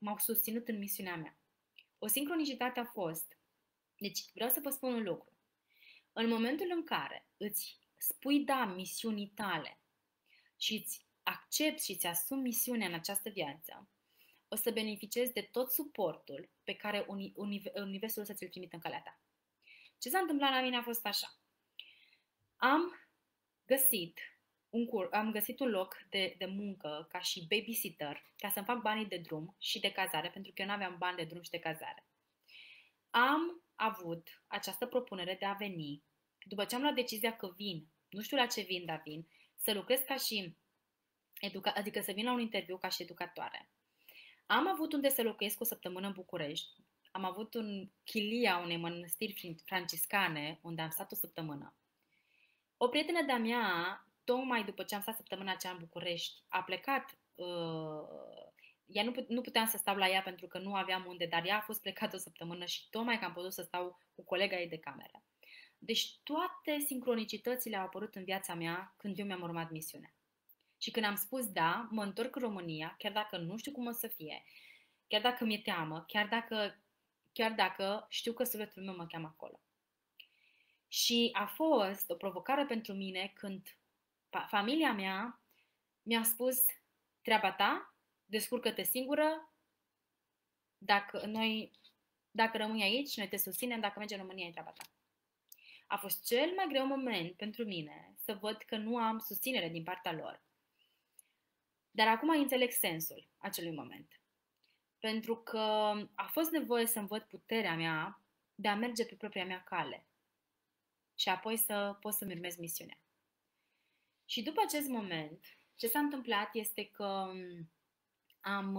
m-au susținut în misiunea mea. O sincronicitate a fost. Deci vreau să vă spun un lucru. În momentul în care îți spui da misiunii tale și îți accepti și îți asumi misiunea în această viață, o să beneficiezi de tot suportul pe care uni, uni, Universul o să ți-l trimite în calea ta. Ce s-a întâmplat la mine a fost așa. Am găsit un, cur, am găsit un loc de, de muncă ca și babysitter, ca să-mi fac banii de drum și de cazare, pentru că eu nu aveam bani de drum și de cazare. Am avut această propunere de a veni, după ce am luat decizia că vin, nu știu la ce vin, dar vin, să lucrez ca și educa- adică să vin la un interviu ca și educatoare. Am avut unde să locuiesc o săptămână în București, am avut un chilia unei mănăstiri franciscane unde am stat o săptămână. O prietenă de-a mea, tocmai după ce am stat săptămâna aceea în București, a plecat, uh, ea nu, put- nu puteam să stau la ea pentru că nu aveam unde, dar ea a fost plecată o săptămână și tocmai că am putut să stau cu colega ei de cameră. Deci toate sincronicitățile au apărut în viața mea când eu mi-am urmat misiunea. Și când am spus da, mă întorc în România, chiar dacă nu știu cum o să fie, chiar dacă mi-e teamă, chiar dacă, chiar dacă știu că sufletul meu mă cheamă acolo. Și a fost o provocare pentru mine când familia mea mi-a spus treaba ta, descurcă-te singură, dacă, noi, dacă rămâi aici, noi te susținem, dacă mergi în România, e treaba ta. A fost cel mai greu moment pentru mine să văd că nu am susținere din partea lor. Dar acum înțeleg sensul acelui moment. Pentru că a fost nevoie să-mi văd puterea mea de a merge pe propria mea cale. Și apoi să pot să-mi urmez misiunea. Și după acest moment, ce s-a întâmplat este că am,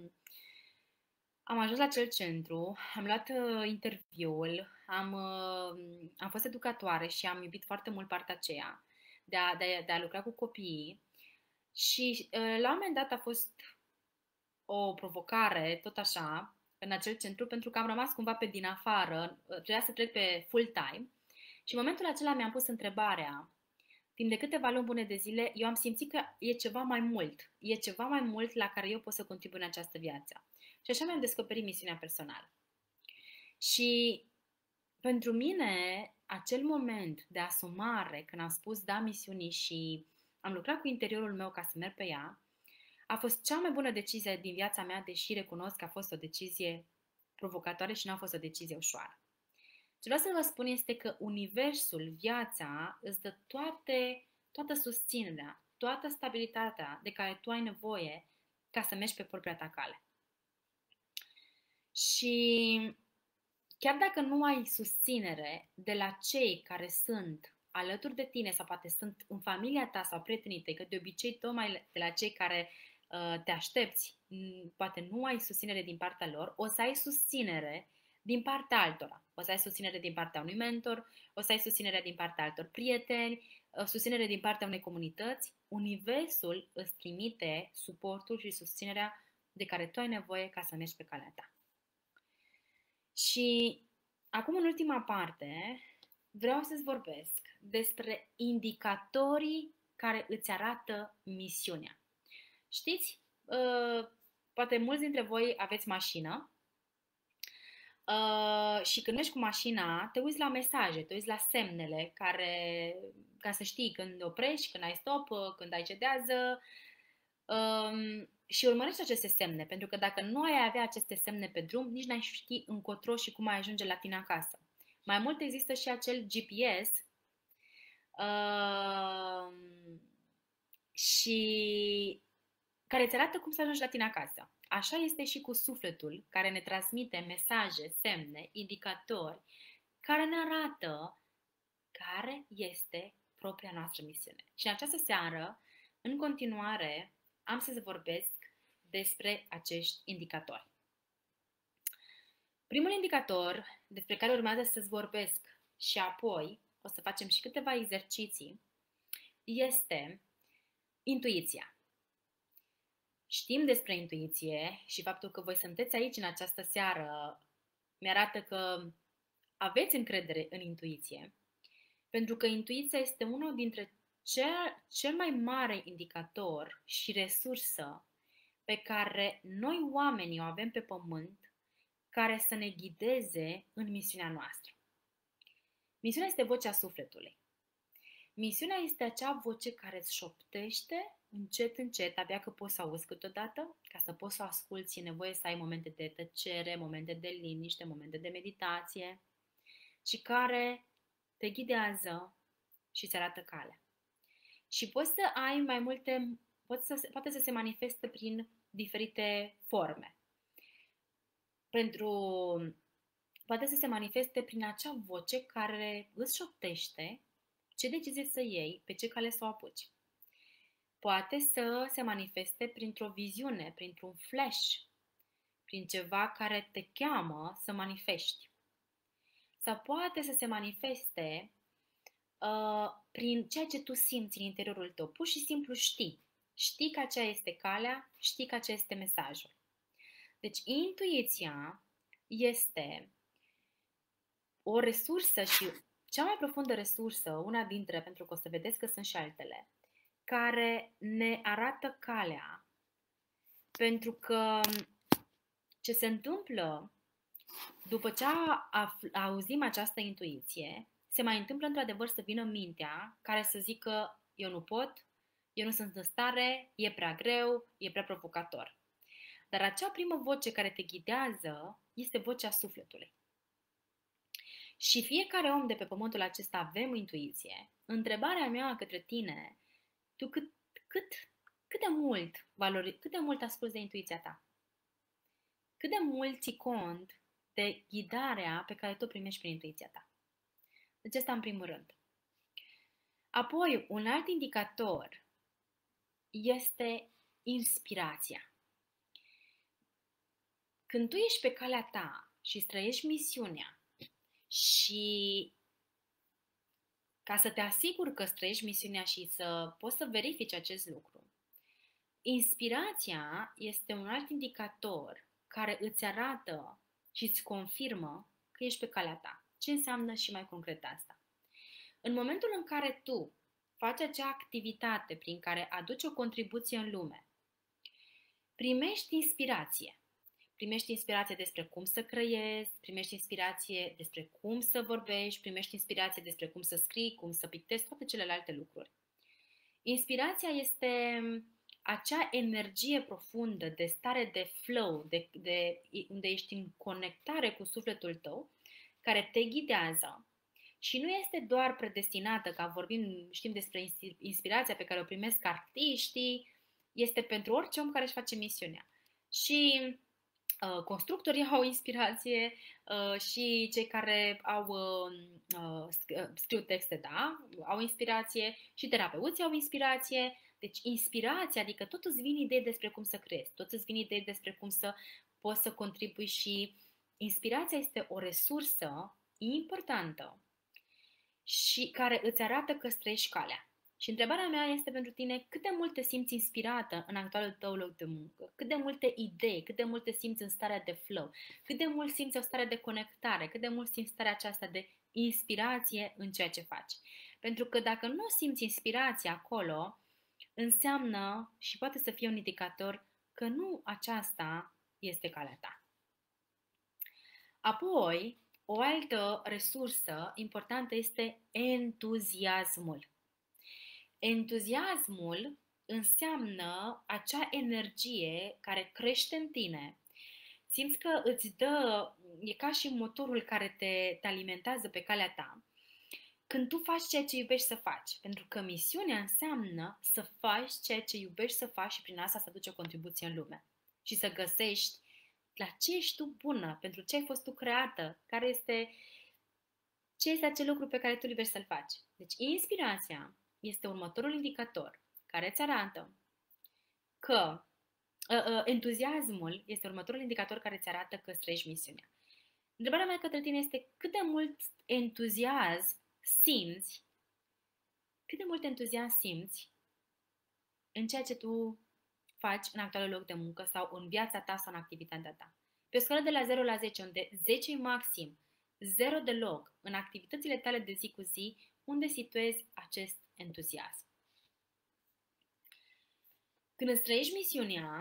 am ajuns la acel centru, am luat interviul, am, am fost educatoare și am iubit foarte mult partea aceea de a, de a, de a lucra cu copiii. Și la un moment dat a fost o provocare, tot așa, în acel centru, pentru că am rămas cumva pe din afară, trebuia să trec pe full-time. Și în momentul acela mi-am pus întrebarea, timp de câteva luni bune de zile, eu am simțit că e ceva mai mult, e ceva mai mult la care eu pot să contribui în această viață. Și așa mi-am descoperit misiunea personală. Și pentru mine, acel moment de asumare, când am spus da misiunii și am lucrat cu interiorul meu ca să merg pe ea, a fost cea mai bună decizie din viața mea, deși recunosc că a fost o decizie provocatoare și nu a fost o decizie ușoară. Ce vreau să vă spun este că universul, viața, îți dă toate, toată susținerea, toată stabilitatea de care tu ai nevoie ca să mergi pe propria ta cale. Și chiar dacă nu ai susținere de la cei care sunt alături de tine sau poate sunt în familia ta sau prietenii tăi, că de obicei tocmai de la cei care uh, te aștepți, poate nu ai susținere din partea lor, o să ai susținere din partea altora. O să ai susținere din partea unui mentor, o să ai susținere din partea altor prieteni, susținere din partea unei comunități. Universul îți trimite suportul și susținerea de care tu ai nevoie ca să mergi pe calea ta. Și acum, în ultima parte, vreau să-ți vorbesc despre indicatorii care îți arată misiunea. Știți, poate mulți dintre voi aveți mașină, Uh, și când mergi cu mașina, te uiți la mesaje, te uiți la semnele care, ca să știi când oprești, când ai stop, când ai cedează um, și urmărești aceste semne, pentru că dacă nu ai avea aceste semne pe drum, nici n-ai ști încotro și cum ai ajunge la tine acasă. Mai mult există și acel G P S uh, și care îți arată cum să ajungi la tine acasă. Așa este și cu sufletul, care ne transmite mesaje, semne, indicatori, care ne arată care este propria noastră misiune. Și în această seară, în continuare, am să vorbesc despre acești indicatori. Primul indicator despre care urmează să-ți vorbesc și apoi o să facem și câteva exerciții este intuiția. Știm despre intuiție și faptul că voi sunteți aici în această seară mi-arată că aveți încredere în intuiție, pentru că intuiția este unul dintre cel, cel mai mare indicator și resursă pe care noi oamenii o avem pe pământ, care să ne ghideze în misiunea noastră. Misiunea este vocea sufletului. Misiunea este acea voce care îți șoptește încet, încet, abia că poți să auzi câteodată, ca să poți să asculți, e nevoie să ai momente de tăcere, momente de liniște, momente de meditație și care te ghidează și îți arată calea. Și poți să ai mai multe, poți să, poate să se manifeste prin diferite forme. Pentru, poate să se manifeste prin acea voce care îți șoptește ce decizie să iei, pe ce cale să o apuci. Poate să se manifeste printr-o viziune, printr-un flash, prin ceva care te cheamă să manifesti. Sau poate să se manifeste uh, prin ceea ce tu simți în interiorul tău. Pur și simplu știi. Știi că aceea este calea, știi că aceea este mesajul. Deci intuiția este o resursă și cea mai profundă resursă, una dintre, pentru că o să vedeți că sunt și altele, care ne arată calea. Pentru că ce se întâmplă după ce auzim această intuiție, se mai întâmplă într-adevăr să vină mintea care să zică eu nu pot, eu nu sunt în stare, e prea greu, e prea provocator. Dar acea primă voce care te ghidează este vocea sufletului. Și fiecare om de pe pământul acesta avem intuiție. Întrebarea mea către tine, tu cât, cât, cât de mult valori, cât de mult asculți de intuiția ta? Cât de mult ții cont de ghidarea pe care tu o primești prin intuiția ta? Deci asta în primul rând. Apoi, un alt indicator este inspirația. Când tu ești pe calea ta și îți trăiești misiunea și ca să te asiguri că îți trăiești misiunea și să poți să verifici acest lucru, inspirația este un alt indicator care îți arată și îți confirmă că ești pe calea ta. Ce înseamnă și mai concret asta? În momentul în care tu faci acea activitate prin care aduci o contribuție în lume, primești inspirație. Primești inspirație despre cum să creezi, primești inspirație despre cum să vorbești, primești inspirație despre cum să scrii, cum să pictezi, toate celelalte lucruri. Inspirația este acea energie profundă de stare de flow, de, de, unde ești în conectare cu sufletul tău, care te ghidează și nu este doar predestinată, ca vorbim, știm despre inspirația pe care o primesc artiștii, este pentru orice om care își face misiunea. Și uh, constructorii au inspirație uh, și cei care au uh, uh, scriu texte, da, au inspirație și terapeuții au inspirație. Deci inspirația, adică tot îți vin idei despre cum să creezi, tot îți vin idei despre cum să poți să contribui și inspirația este o resursă importantă și care îți arată că îți trăiești calea. Și întrebarea mea este pentru tine, cât de mult te simți inspirată în actualul tău loc de muncă? Cât de multe idei, cât de mult te simți în starea de flow? Cât de mult simți o stare de conectare? Cât de mult simți starea aceasta de inspirație în ceea ce faci? Pentru că dacă nu simți inspirație acolo, înseamnă și poate să fie un indicator că nu aceasta este calea ta. Apoi, o altă resursă importantă este entuziasmul. Entuziasmul înseamnă acea energie care crește în tine. Simți că îți dă, e ca și motorul care te, te alimentează pe calea ta. Când tu faci ceea ce iubești să faci, pentru că misiunea înseamnă să faci ceea ce iubești să faci și prin asta să aduci o contribuție în lume. Și să găsești la ce ești tu bună, pentru ce ai fost tu creată, care este, ce este acel lucru pe care tu iubești să-l faci. Deci inspirația este următorul indicator care îți arată că uh, uh, entuziasmul este următorul indicator care îți arată că îți trăiești misiunea. Întrebarea mea către tine este cât de mult entuziasm simți, cât de mult entuziasm simți în ceea ce tu faci în actualul loc de muncă sau în viața ta sau în activitatea ta. Pe o scară de la zero la zece, unde zece e maxim, zero deloc, în activitățile tale de zi cu zi, unde situezi acest entuziasm. Când îți trăiești misiunea,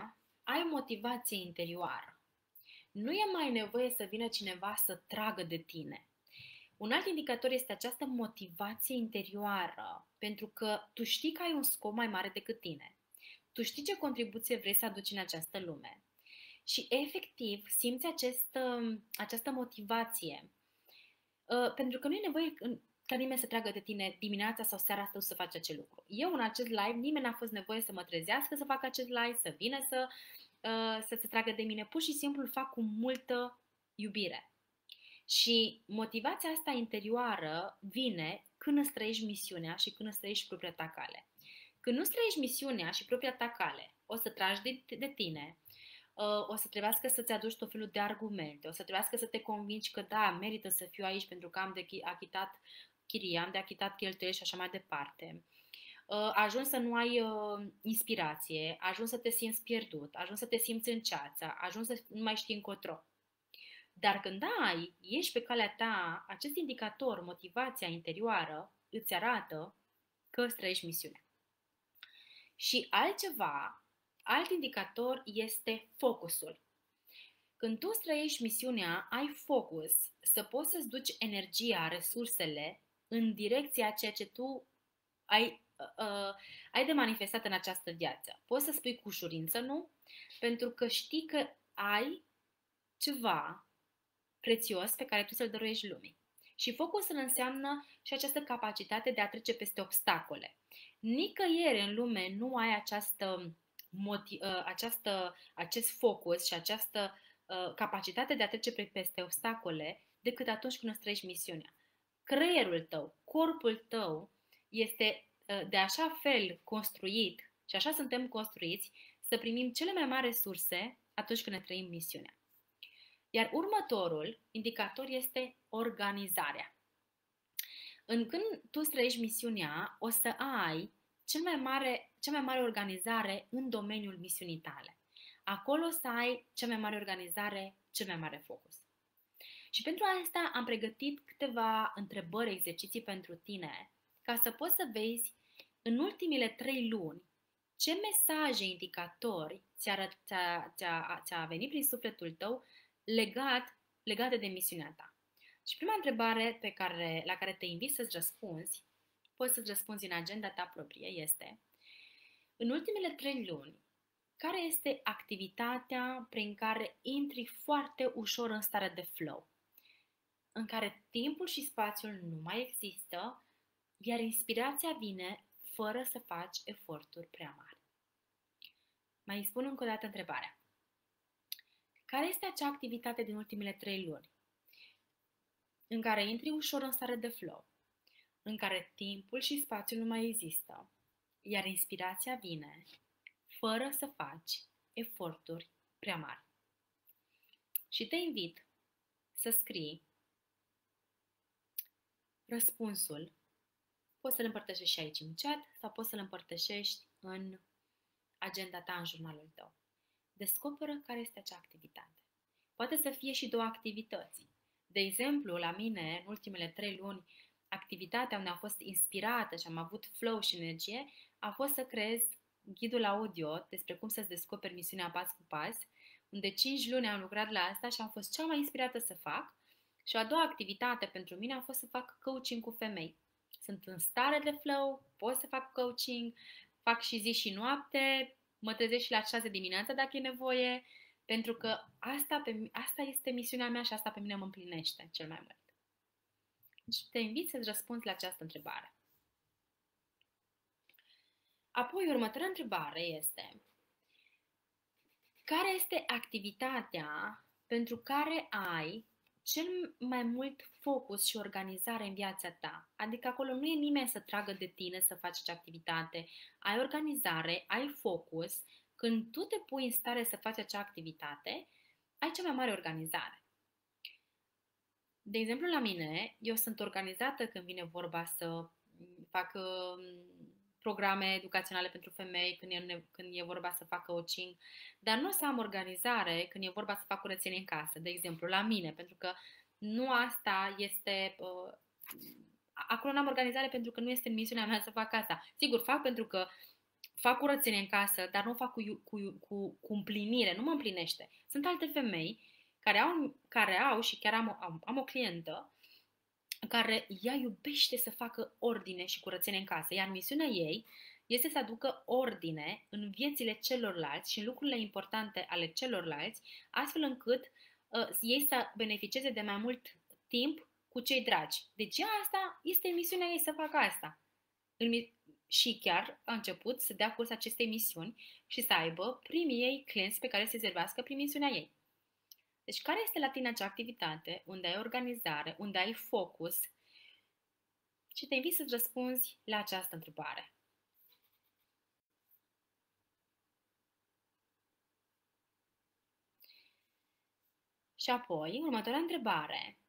ai motivație interioară. Nu e mai nevoie să vină cineva să tragă de tine. Un alt indicator este această motivație interioară, pentru că tu știi că ai un scop mai mare decât tine. Tu știi ce contribuție vrei să aduci în această lume. Și efectiv simți acest, această motivație. Pentru că nu e nevoie ca nimeni să tragă de tine dimineața sau seara să faci acel lucru. Eu în acest live, nimeni n-a fost nevoie să mă trezească să fac acest live, să vină să, să se tragă de mine. Pur și simplu îl fac cu multă iubire. Și motivația asta interioară vine când îți trăiești misiunea și când îți trăiești propria ta cale. Când nu îți trăiești misiunea și propria ta cale, o să tragi de, de tine, o să trebuiască să-ți aduci tot felul de argumente, o să trebuiască să te convingi că da, merită să fiu aici pentru că am de achitat chiria, am de achitat cheltuieli și așa mai departe. Ajungi să nu ai inspirație, ajungi să te simți pierdut, ajungi să te simți în ceață, ajungi să nu mai știi încotro. Dar când ai, ești pe calea ta, acest indicator, motivația interioară, îți arată că îți trăiești misiunea. Și altceva, alt indicator este focusul. Când tu îți trăiești misiunea, ai focus să poți să-ți duci energia, resursele în direcția ceea ce tu ai, uh, ai de manifestat în această viață. Poți să spui cu ușurință, nu? Pentru că știi că ai ceva prețios pe care tu să-l dăruiești lumii. Și focusul înseamnă și această capacitate de a trece peste obstacole. Nicăieri în lume nu ai această, motiv, această, acest focus și această uh, capacitate de a trece peste obstacole decât atunci când îți trăiești misiunea. Creierul tău, corpul tău este uh, de așa fel construit și așa suntem construiți să primim cele mai mari resurse atunci când ne trăim misiunea. Iar următorul indicator este organizarea. În când tu îți trăiești misiunea, o să ai cel mai mare, cea mai mare organizare în domeniul misiunii tale. Acolo o să ai cea mai mare organizare, cel mai mare focus. Și pentru asta am pregătit câteva întrebări, exerciții pentru tine, ca să poți să vezi în ultimile trei luni ce mesaje, indicatori ți-a, ți-a, ți-a, ți-a venit prin sufletul tău legat, legate de misiunea ta. Și prima întrebare pe care, la care te invit să-ți răspunzi, poți să-ți răspunzi în agenda ta proprie, este: în ultimele trei luni, care este activitatea prin care intri foarte ușor în stare de flow, în care timpul și spațiul nu mai există, iar inspirația vine fără să faci eforturi prea mari? Mai spun încă o dată întrebarea. Care este acea activitate din ultimele trei luni în care intri ușor în stare de flow, în care timpul și spațiul nu mai există, iar inspirația vine fără să faci eforturi prea mari? Și te invit să scrii răspunsul. Poți să-l împărtășești și aici în chat sau poți să-l împărtășești în agenda ta, în jurnalul tău. Descoperă care este acea activitate. Poate să fie și două activități. De exemplu, la mine, în ultimele trei luni, activitatea unde am fost inspirată și am avut flow și energie a fost să creez ghidul audio despre cum să-ți descoperi misiunea pas cu pas, unde cinci luni am lucrat la asta și am fost cea mai inspirată să fac. Și a doua activitate pentru mine a fost să fac coaching cu femei. Sunt în stare de flow, pot să fac coaching, fac și zi și noapte, mă trezesc și la șase dimineața dacă e nevoie, pentru că asta, pe, asta este misiunea mea și asta pe mine mă împlinește cel mai mult. Deci te invit să-ți răspunzi la această întrebare. Apoi, următoarea întrebare este: care este activitatea pentru care ai cel mai mult focus și organizare în viața ta? Adică acolo nu e nimeni să tragă de tine să faci acea activitate. Ai organizare, ai focus. Când tu te pui în stare să faci acea activitate, ai cea mai mare organizare. De exemplu, la mine, eu sunt organizată când vine vorba să fac programe educaționale pentru femei, când e, când e vorba să fac coaching, dar nu o să am organizare când e vorba să fac curățenie în casă, de exemplu, la mine, pentru că nu asta este... Uh, acolo nu am organizare pentru că nu este în misiunea mea să fac asta. Sigur, fac pentru că fac curățenie în casă, dar nu o fac cu, cu, cu, cu împlinire, nu mă împlinește. Sunt alte femei care au, care au și chiar am, am, am o clientă care ea iubește să facă ordine și curățenie în casă, iar misiunea ei este să aducă ordine în viețile celorlalți și în lucrurile importante ale celorlalți, astfel încât uh, ei să beneficieze de mai mult timp cu cei dragi. Deci asta este misiunea ei, să facă asta. Și chiar a început să dea curs acestei misiuni și să aibă primii ei clienți pe care să se servească prin misiunea ei. Deci care este la tine acea activitate unde ai organizare, unde ai focus? Și te invit să-ți răspunzi la această întrebare. Și apoi, următoarea întrebare.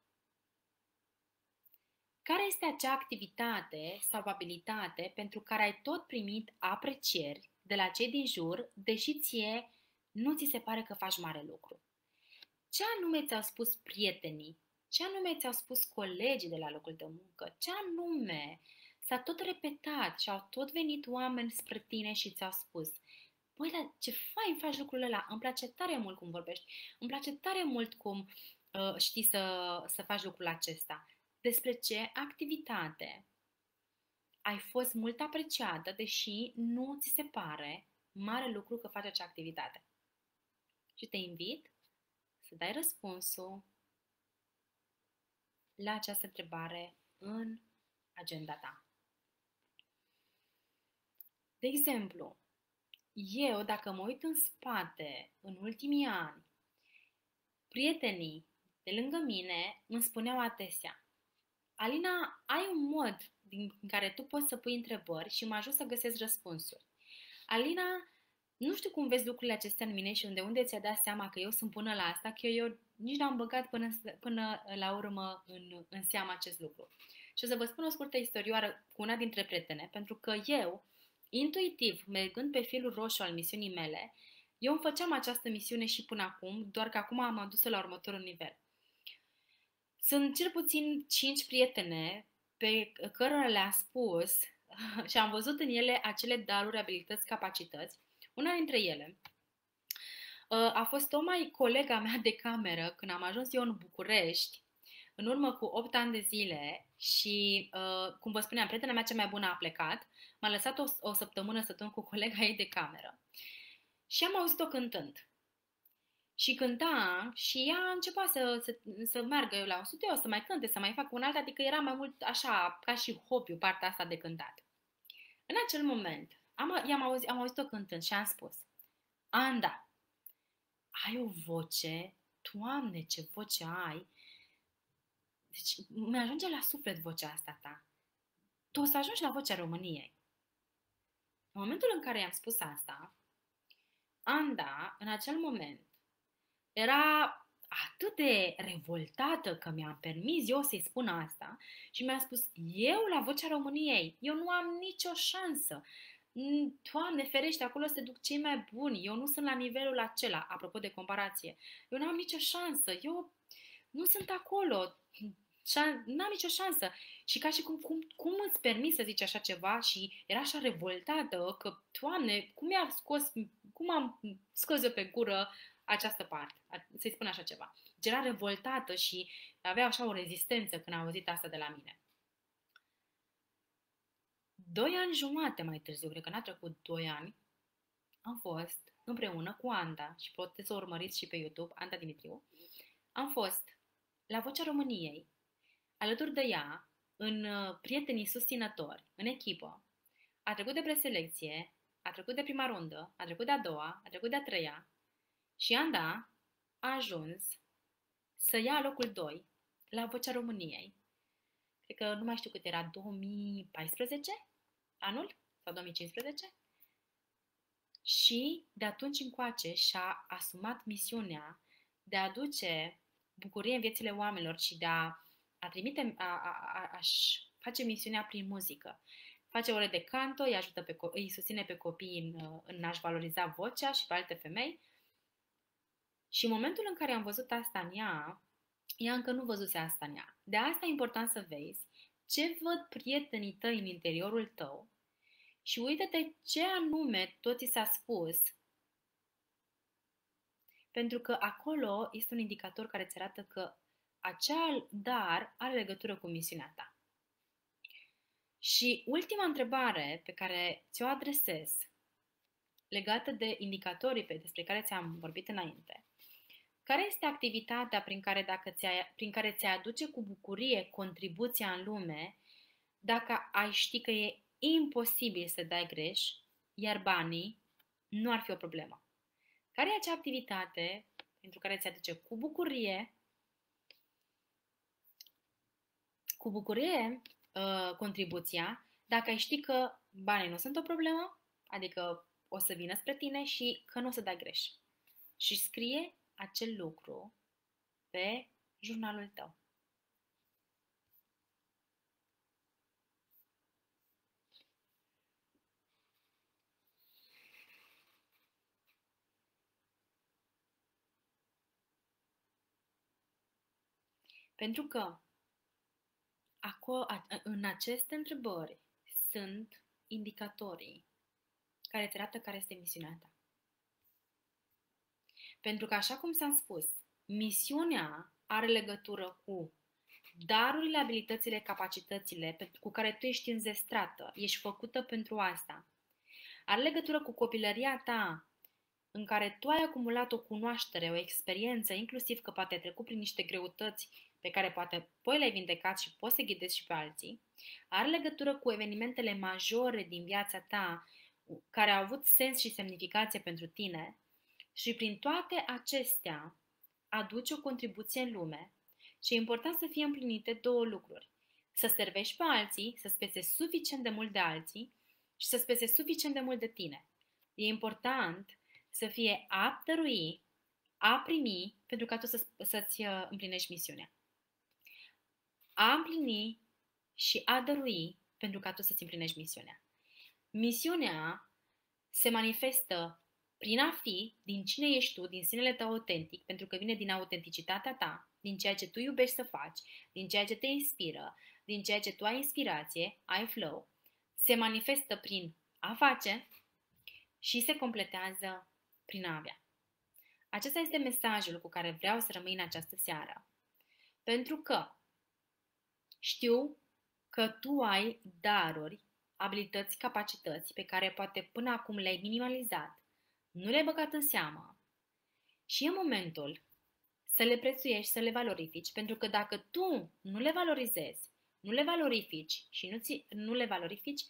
Care este acea activitate sau abilitate pentru care ai tot primit aprecieri de la cei din jur, deși ție nu ți se pare că faci mare lucru? Ce anume ți-au spus prietenii? Ce anume ți-au spus colegii de la locul de muncă? Ce anume s-a tot repetat și au tot venit oameni spre tine și ți-au spus: băi, dar ce fain faci lucrurile ăla, îmi place tare mult cum vorbești, îmi place tare mult cum uh, știi să, să faci lucrul acesta. Despre ce activitate ai fost mult apreciată, deși nu ți se pare mare lucru că faci acea activitate? Și te invit să dai răspunsul la această întrebare în agenda ta. De exemplu, eu, dacă mă uit în spate, în ultimii ani, prietenii de lângă mine îmi spuneau adesea: Alina, ai un mod din care tu poți să pui întrebări și mă ajut să găsesc răspunsuri. Alina, nu știu cum vezi lucrurile acestea în mine și unde unde ți-a dat seama că eu sunt bună la asta, că eu, eu nici n-am băgat până, până la urmă în, în seama acest lucru. Și o să vă spun o scurtă istorioară cu una dintre prietene, pentru că eu, intuitiv, mergând pe filul roșu al misiunii mele, eu îmi făceam această misiune și până acum, doar că acum am adus-o la următorul nivel. Sunt cel puțin cinci prietene pe cărora le-am spus și am văzut în ele acele daruri, abilități, capacități. Una dintre ele a fost tocmai colega mea de cameră când am ajuns eu în București, în urmă cu opt ani de zile și, cum vă spuneam, prietena mea cea mai bună a plecat, m-a lăsat o, o săptămână să stăm cu colega ei de cameră și am auzit-o cântând. Și cânta și ea a început să, să, să meargă eu la un studio, să mai cânte, să mai facă un alt, adică era mai mult așa, ca și hobby, partea asta de cântat. În acel moment, am, am, auzit, am auzit-o cântând și am spus: Anda, ai o voce, Doamne, ce voce ai! Deci mi-ajunge la suflet vocea asta ta. Tu o să ajungi la vocea României. În momentul în care i-am spus asta, Anda, în acel moment, era atât de revoltată că mi-am permis eu să-i spun asta și mi-a spus: eu la Vocea României, eu nu am nicio șansă. Doamne ferește, acolo se duc cei mai buni, eu nu sunt la nivelul acela, apropo de comparație. Eu nu am nicio șansă, eu nu sunt acolo, nu am nicio șansă. Și ca și cum, cum, cum îți permis să zici așa ceva și era așa revoltată că, Doamne, cum mi-a scos, cum am scos eu pe gură această parte, să-i spun așa ceva. Era revoltată și avea așa o rezistență când a auzit asta de la mine. Doi ani jumate mai târziu, cred că n-a trecut doi ani, am fost împreună cu Anda, și puteți să o urmăriți și pe YouTube, Anda Dimitriu, am fost la Vocea României, alături de ea, în prietenii susținători, în echipă. A trecut de preselecție, a trecut de prima rundă, a trecut de a doua, a trecut de a treia, și Anda a ajuns să ia locul doi la Vocea României. Cred că nu mai știu cât era, două mii paisprezece? Anul? Sau două mii cincisprezece? Și de atunci încoace și-a asumat misiunea de a aduce bucurie în viețile oamenilor și de a, a trimite, a, a, a, a-și face misiunea prin muzică. Face ore de canto, îi, ajută pe, îi susține pe copii în, în a-și valoriza vocea și pe alte femei. Și în momentul în care am văzut asta în ea, ea încă nu văzuse asta în ea. De asta e important să vezi ce văd prietenii tăi în interiorul tău și uită-te ce anume tot ți s-a spus, pentru că acolo este un indicator care îți arată că acel dar are legătură cu misiunea ta. Și ultima întrebare pe care ți-o adresez, legată de indicatorii despre care ți-am vorbit înainte, care este activitatea prin care, dacă ți-ai, prin care ți aduce cu bucurie contribuția în lume, dacă ai ști că e imposibil să dai greș, iar banii nu ar fi o problemă? Care e acea activitate pentru care ți aduce cu bucurie, cu bucurie uh, contribuția, dacă ai ști că banii nu sunt o problemă, adică o să vină spre tine și că nu o să dai greș. Și scrie acel lucru pe jurnalul tău. Pentru că în aceste întrebări sunt indicatorii care îți arată care este misiunea ta. Pentru că, așa cum s-a spus, misiunea are legătură cu darurile, abilitățile, capacitățile cu care tu ești înzestrată, ești făcută pentru asta. Are legătură cu copilăria ta, în care tu ai acumulat o cunoaștere, o experiență, inclusiv că poate ai trecut prin niște greutăți pe care poate apoi le-ai vindecat și poți să ghidezi și pe alții. Are legătură cu evenimentele majore din viața ta, care au avut sens și semnificație pentru tine, și prin toate acestea aduci o contribuție în lume și e important să fie împlinite două lucruri. Să servești pe alții, să spese suficient de mult de alții și să spese suficient de mult de tine. E important să fie a dărui, a primi, pentru ca tu să, să-ți împlinești misiunea. A împlini și a dărui, pentru ca tu să-ți împlinești misiunea. Misiunea se manifestă prin a fi din cine ești tu, din sinele tău autentic, pentru că vine din autenticitatea ta, din ceea ce tu iubești să faci, din ceea ce te inspiră, din ceea ce tu ai inspirație, ai flow, se manifestă prin a face și se completează prin a avea. Acesta este mesajul cu care vreau să rămâi în această seară. Pentru că știu că tu ai daruri, abilități, capacități pe care poate până acum le-ai minimalizat, nu le-ai băgat în seamă și e momentul să le prețuiești, să le valorifici, pentru că dacă tu nu le valorizezi, nu le valorifici și nu, ți, nu le valorifici,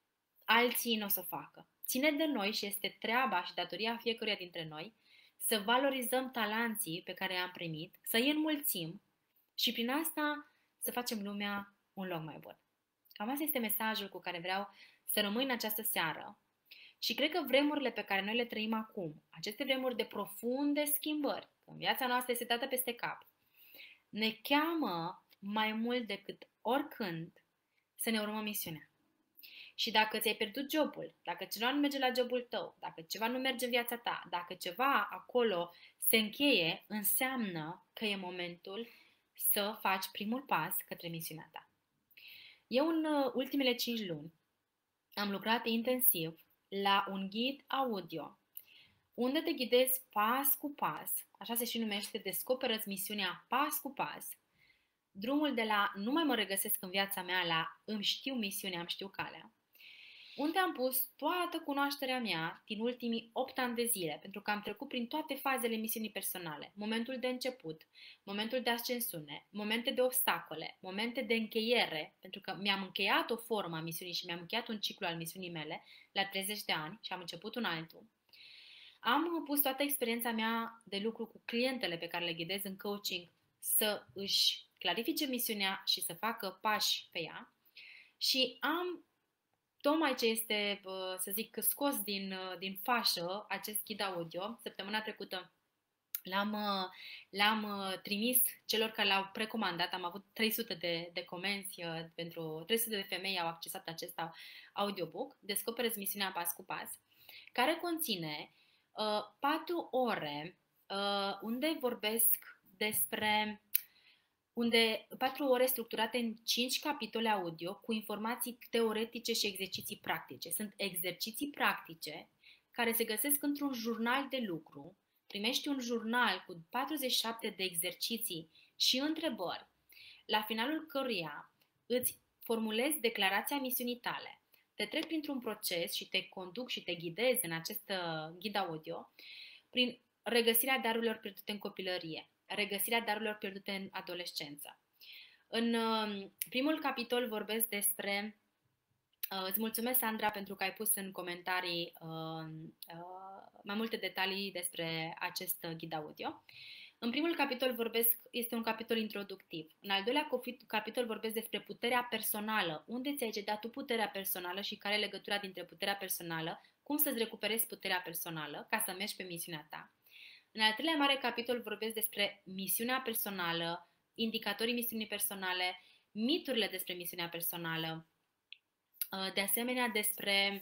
alții nu o să facă. Ține de noi și este treaba și datoria fiecăruia dintre noi să valorizăm talenții pe care i-am primit, să îi înmulțim și prin asta să facem lumea un loc mai bun. Cam asta este mesajul cu care vreau să rămâi în această seară. Și cred că vremurile pe care noi le trăim acum, aceste vremuri de profunde schimbări, când viața noastră este dată peste cap, ne cheamă mai mult decât oricând să ne urmăm misiunea. Și dacă ți-ai pierdut jobul, dacă ceva nu merge la jobul tău, dacă ceva nu merge în viața ta, dacă ceva acolo se încheie, înseamnă că e momentul să faci primul pas către misiunea ta. Eu în ultimele cinci luni am lucrat intensiv la un ghid audio, unde te ghidezi pas cu pas, așa se și numește, descoperă-ți misiunea pas cu pas, drumul de la nu mai mă regăsesc în viața mea la îmi știu misiunea, îmi știu calea, unde am pus toată cunoașterea mea din ultimii opt ani de zile, pentru că am trecut prin toate fazele misiunii personale, momentul de început, momentul de ascensiune, momente de obstacole, momente de încheiere, pentru că mi-am încheiat o formă a misiunii și mi-am încheiat un ciclu al misiunii mele la treizeci de ani și am început un altul. Am pus toată experiența mea de lucru cu clientele pe care le ghidez în coaching să își clarifice misiunea și să facă pași pe ea și am tocmai ce este, să zic, scos din, din fașă acest ghid audio. Săptămâna trecută l-am, l-am trimis celor care l-au precomandat. Am avut trei sute de, de comenzi pentru trei sute de femei au accesat acest audiobook. Descoperă-ți misiunea pas cu pas, care conține uh, patru ore uh, unde vorbesc despre unde patru ore structurate în cinci capitole audio cu informații teoretice și exerciții practice. Sunt exerciții practice care se găsesc într-un jurnal de lucru. Primești un jurnal cu patruzeci și șapte de exerciții și întrebări, la finalul căruia îți formulezi declarația misiunii tale. Te trec printr-un proces și te conduc și te ghidez în acest ghid audio prin regăsirea darurilor pierdute în copilărie, regăsirea darurilor pierdute în adolescență. În primul capitol vorbesc despre... Îți mulțumesc, Sandra, pentru că ai pus în comentarii mai multe detalii despre acest ghid audio. În primul capitol vorbesc, este un capitol introductiv. În al doilea capitol vorbesc despre puterea personală. Unde ți-ai cedat tu puterea personală și care e legătura dintre puterea personală, cum să-ți recuperezi puterea personală ca să mergi pe misiunea ta. În al treilea mare capitol vorbesc despre misiunea personală, indicatorii misiunii personale, miturile despre misiunea personală, de asemenea despre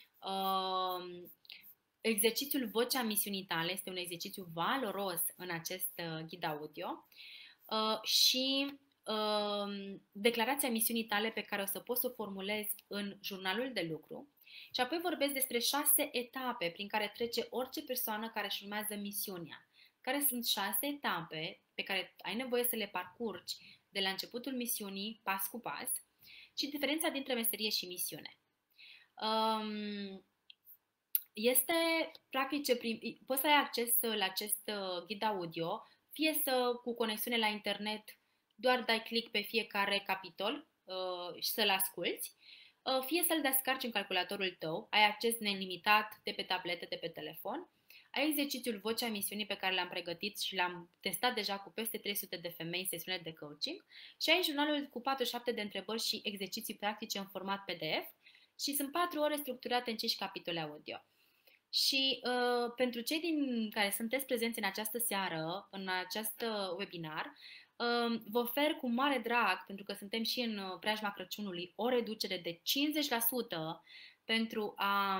uh, exercițiul Vocea misiunii tale, este un exercițiu valoros în acest uh, ghid audio, uh, și uh, declarația misiunii tale pe care o să poți să o formulezi în jurnalul de lucru. Și apoi vorbesc despre șase etape prin care trece orice persoană care își urmează misiunea. Care sunt șase etape pe care ai nevoie să le parcurgi de la începutul misiunii, pas cu pas, și diferența dintre meserie și misiune. Um, este, practic, ce prim, poți să ai acces la acest ghid audio, fie să cu conexiune la internet, doar dai click pe fiecare capitol uh, și să-l asculți, uh, fie să-l descarci în calculatorul tău, ai acces nelimitat de pe tabletă, de pe telefon, ai exercițiul Vocea misiunii pe care l-am pregătit și l-am testat deja cu peste trei sute de femei în sesiune de coaching și ai jurnalul cu patruzeci și șapte de întrebări și exerciții practice în format P D F și sunt patru ore structurate în cinci capitole audio. Și uh, pentru cei din care sunteți prezenți în această seară, în acest webinar, uh, vă ofer cu mare drag, pentru că suntem și în preajma Crăciunului, o reducere de cincizeci la sută pentru a...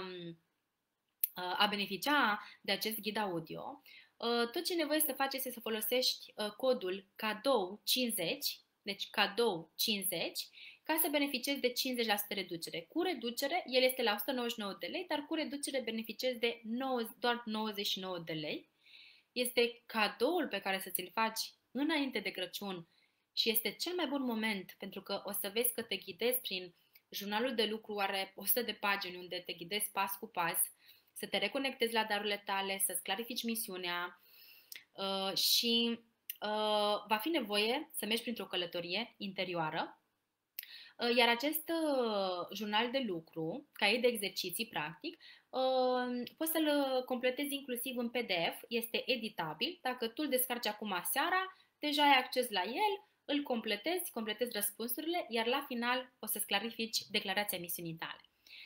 a beneficia de acest ghid audio. Tot ce e nevoie să faci este să folosești codul cadou cincizeci, deci cadou cincizeci, ca să beneficiezi de cincizeci la sută reducere. Cu reducere, el este la o sută nouăzeci și nouă de lei, dar cu reducere beneficiezi de doar nouăzeci și nouă de lei. Este cadoul pe care să ți-l faci înainte de Crăciun și este cel mai bun moment, pentru că o să vezi că te ghidezi prin jurnalul de lucru, are o sută de pagini unde te ghidezi pas cu pas, să te reconectezi la darurile tale, să-ți clarifici misiunea uh, și uh, va fi nevoie să mergi printr-o călătorie interioară, uh, iar acest uh, jurnal de lucru, caiet de exerciții practic, uh, poți să-l completezi inclusiv în P D F, este editabil, dacă tu îl descarci acum seara, deja ai acces la el, îl completezi, completezi răspunsurile, iar la final o să-ți clarifici declarația misiunii tale.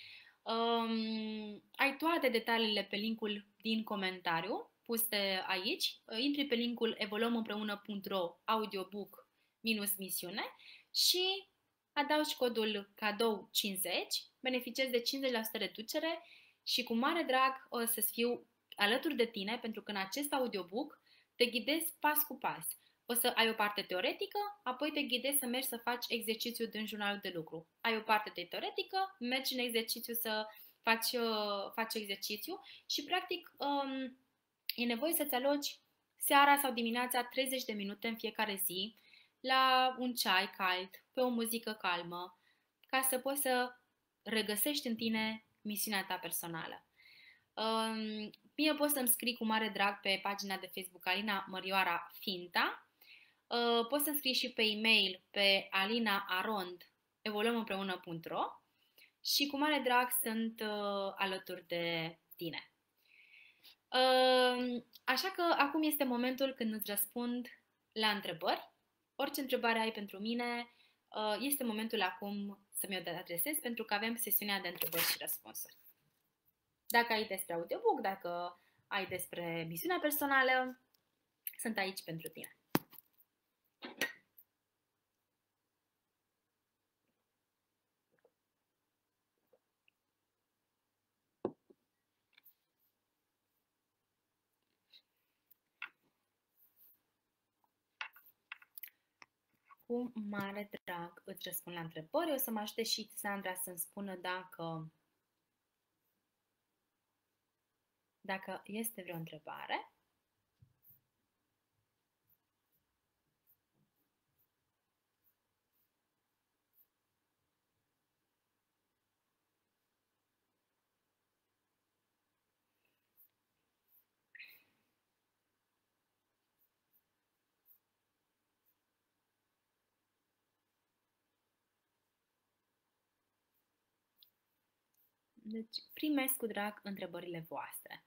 Um, ai toate detaliile pe linkul din comentariu puse aici. Intri pe linkul evoluăm împreună punct ro audiobook minus misiune și adaugi codul cadou cincizeci, beneficiezi de cincizeci la sută reducere și cu mare drag o să fiu alături de tine, pentru că în acest audiobook te ghidezi pas cu pas. O să ai o parte teoretică, apoi te ghidezi să mergi să faci exercițiul din jurnalul de lucru. Ai o parte de teoretică, mergi în exercițiu să faci, uh, faci exercițiu și practic um, e nevoie să-ți alogi seara sau dimineața treizeci de minute în fiecare zi la un ceai cald, pe o muzică calmă, ca să poți să regăsești în tine misiunea ta personală. Um, mie poți să-mi scrii cu mare drag pe pagina de Facebook Alina Mărioara Finta. Uh, poți să-mi scrii și pe e-mail pe alinaarond evoluăm împreună punct ro și cu mare drag sunt uh, alături de tine. Uh, așa că acum este momentul când îți răspund la întrebări. Orice întrebare ai pentru mine, uh, este momentul acum să mi-o adresezi, pentru că avem sesiunea de întrebări și răspunsuri. Dacă ai despre audiobook, dacă ai despre misiunea personală, sunt aici pentru tine. Cu mare drag îți răspund la întrebări. O să mă ajute și Sandra să-mi spună dacă, dacă este vreo întrebare. Deci, primesc cu drag întrebările voastre.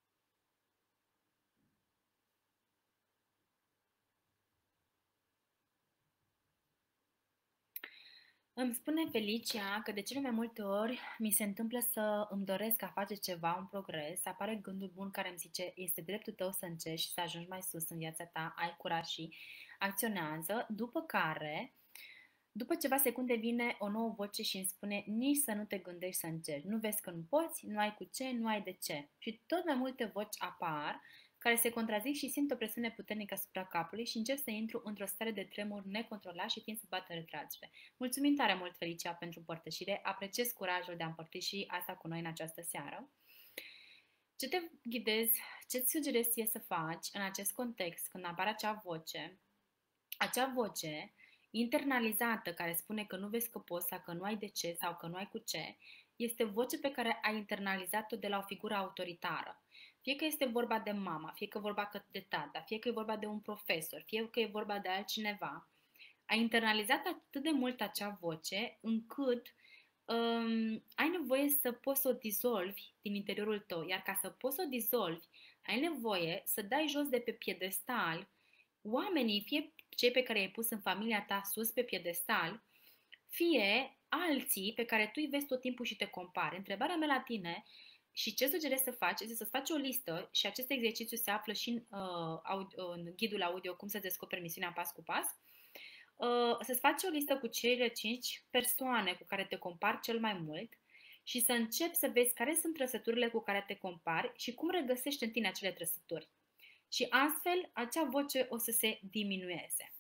Îmi spune Felicia că de cele mai multe ori mi se întâmplă să îmi doresc a face ceva, un progres, apare gândul bun care îmi zice este dreptul tău să încerci și să ajungi mai sus în viața ta, ai curaj și acționează, după care, după ceva secunde vine o nouă voce și îmi spune nici să nu te gândești să încerci, nu vezi că nu poți, nu ai cu ce, nu ai de ce. Și tot mai multe voci apar care se contrazic și simt o presiune puternică asupra capului și încep să intru într-o stare de tremur necontrolat și tind să bat în retragere. Mulțumim tare mult, Felicia, pentru împărtășire. Apreciez curajul de a împărtăși asta cu noi în această seară. Ce te ghidezi, ce-ți sugerez ție să faci în acest context când apare acea voce, acea voce internalizată care spune că nu vezi că poți sau că nu ai de ce sau că nu ai cu ce, este voce pe care ai internalizat-o de la o figură autoritară. Fie că este vorba de mama, fie că e vorba de tata, fie că e vorba de un profesor, fie că e vorba de altcineva, ai internalizat atât de mult acea voce încât um, ai nevoie să poți să o dizolvi din interiorul tău, iar ca să poți să o dizolvi, ai nevoie să dai jos de pe piedestal oamenii, fie cei pe care i-ai pus în familia ta sus pe piedestal, fie alții pe care tu îi vezi tot timpul și te compari. Întrebarea mea la tine și ce sugerez să faci este să-ți faci o listă și acest exercițiu se află și în, uh, audio, în ghidul audio Cum să descoperi misiunea pas cu pas. Uh, să-ți faci o listă cu cele cinci persoane cu care te compari cel mai mult și să începi să vezi care sunt trăsăturile cu care te compari și cum regăsești în tine acele trăsături. Și astfel, acea voce o să se diminueze.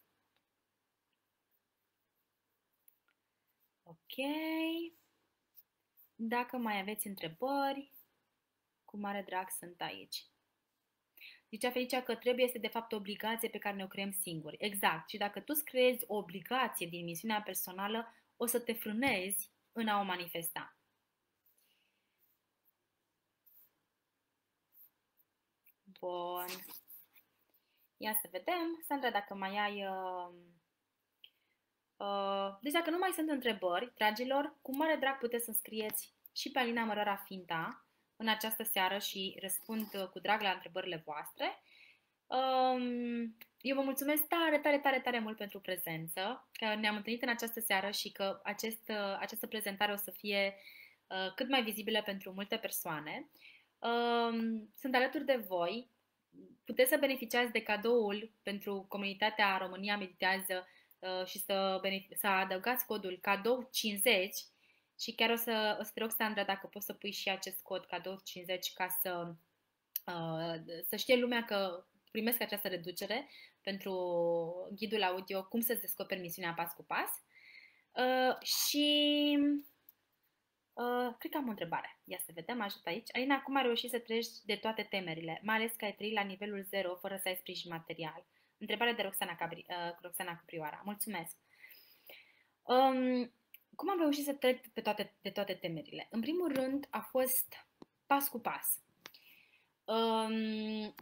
Ok. Dacă mai aveți întrebări, cu mare drag sunt aici. Zicea Felicia că trebuie este de fapt o obligație pe care ne-o creăm singuri. Exact. Și dacă tu îți creezi o obligație din misiunea personală, o să te frânezi în a o manifesta. Bun. Ia să vedem. Sandra, dacă mai ai... Uh, uh, deci dacă nu mai sunt întrebări, dragilor, cu mare drag puteți să scrieți și pe Alina Mărăra Finta în această seară și răspund cu drag la întrebările voastre. Um, eu vă mulțumesc tare, tare, tare, tare mult pentru prezență, că ne-am întâlnit în această seară și că acest, uh, această prezentare o să fie uh, cât mai vizibilă pentru multe persoane. Um, sunt alături de voi. Puteți să beneficiați de cadoul pentru comunitatea România Meditează uh, și să, să adăugați codul cadou cincizeci și chiar o să, o să te rog, Sandra, dacă poți să pui și acest cod cadou cincizeci ca să, uh, să știe lumea că primesc această reducere pentru ghidul audio Cum să-ți descoperi misiunea pas cu pas. Uh, și uh, cred că am o întrebare. Ia să vedem, ajut aici. Alina, cum ai reușit să treci de toate temerile, mai ales că ai trăit la nivelul zero fără să ai sprijin material? Întrebare de Roxana, Cabri, uh, Roxana Cuprioara. Mulțumesc! Um, cum am reușit să trec pe toate, de toate temerile? În primul rând a fost pas cu pas. Um,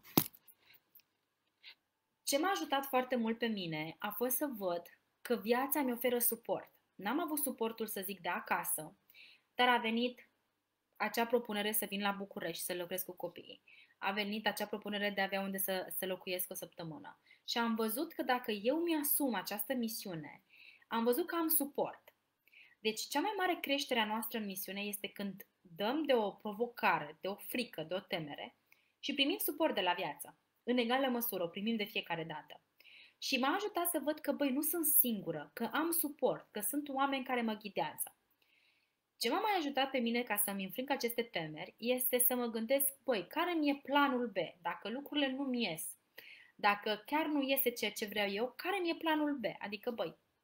Ce m-a ajutat foarte mult pe mine a fost să văd că viața mi oferă suport. N-am avut suportul să zic de acasă, dar a venit acea propunere să vin la București să lucrez cu copiii. A venit acea propunere de a avea unde să, să locuiesc o săptămână. Și am văzut că dacă eu mi-asum această misiune, am văzut că am suport. Deci cea mai mare creștere a noastră în misiune este când dăm de o provocare, de o frică, de o temere și primim suport de la viață. În egală măsură, o primim de fiecare dată. Și m-a ajutat să văd că, băi, nu sunt singură, că am suport, că sunt oameni care mă ghidează. Ce m-a mai ajutat pe mine ca să-mi înfrâng aceste temeri este să mă gândesc, băi, care mi-e planul B? Dacă lucrurile nu-mi ies, dacă chiar nu iese ceea ce vreau eu, care mi-e planul B? Adică, băi,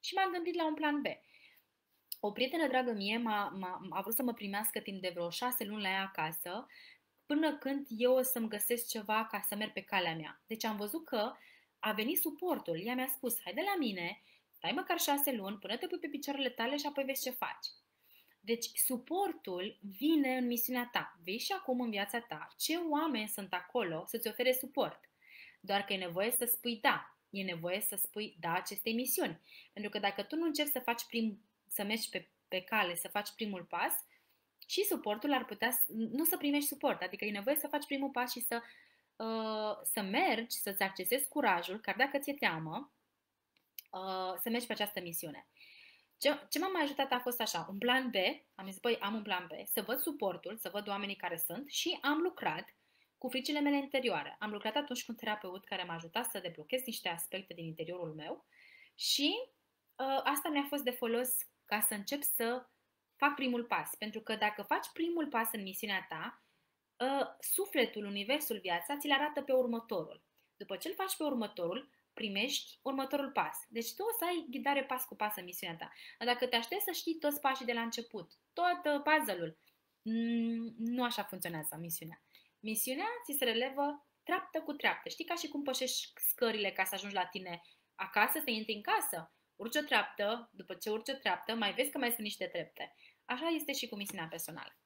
Și m-am gândit la un plan B. O prietenă dragă mie m-a, m-a, a vrut să mă primească timp de vreo șase luni la ea acasă, până când eu o să-mi găsesc ceva ca să merg pe calea mea. Deci am văzut că a venit suportul. Ea mi-a spus, hai de la mine, stai măcar șase luni, până te pui pe picioarele tale și apoi vezi ce faci. Deci suportul vine în misiunea ta. Vezi și acum în viața ta ce oameni sunt acolo să-ți ofere suport. Doar că e nevoie să spui da. E nevoie să spui da acestei misiuni. Pentru că dacă tu nu încerci să faci prim, să mergi pe, pe cale, să faci primul pas, și suportul ar putea nu să primești suport. Adică e nevoie să faci primul pas și să, uh, să mergi, să-ți accesezi curajul, chiar dacă ți-e teamă, uh, să mergi pe această misiune. Ce, ce m-a mai ajutat a fost așa, un plan B, am zis, băi, am un plan B, să văd suportul, să văd oamenii care sunt și am lucrat cu fricile mele interioare. Am lucrat atunci cu un terapeut care m-a ajutat să deblochez niște aspecte din interiorul meu și uh, asta mi-a fost de folos ca să încep să fac primul pas. Pentru că dacă faci primul pas în misiunea ta, uh, sufletul, universul, viața ți-l arată pe următorul. După ce îl faci pe următorul, primești următorul pas. Deci tu o să ai ghidare pas cu pas în misiunea ta. Dar dacă te aștepți să știi toți pașii de la început, tot puzzle-ul, nu așa funcționează misiunea. Misiunea ți se relevă treaptă cu treaptă. Știi, ca și cum pășești scările ca să ajungi la tine acasă, să intri în casă. Urci o treaptă, după ce urci o treaptă, mai vezi că mai sunt niște trepte. Așa este și cu misiunea personală.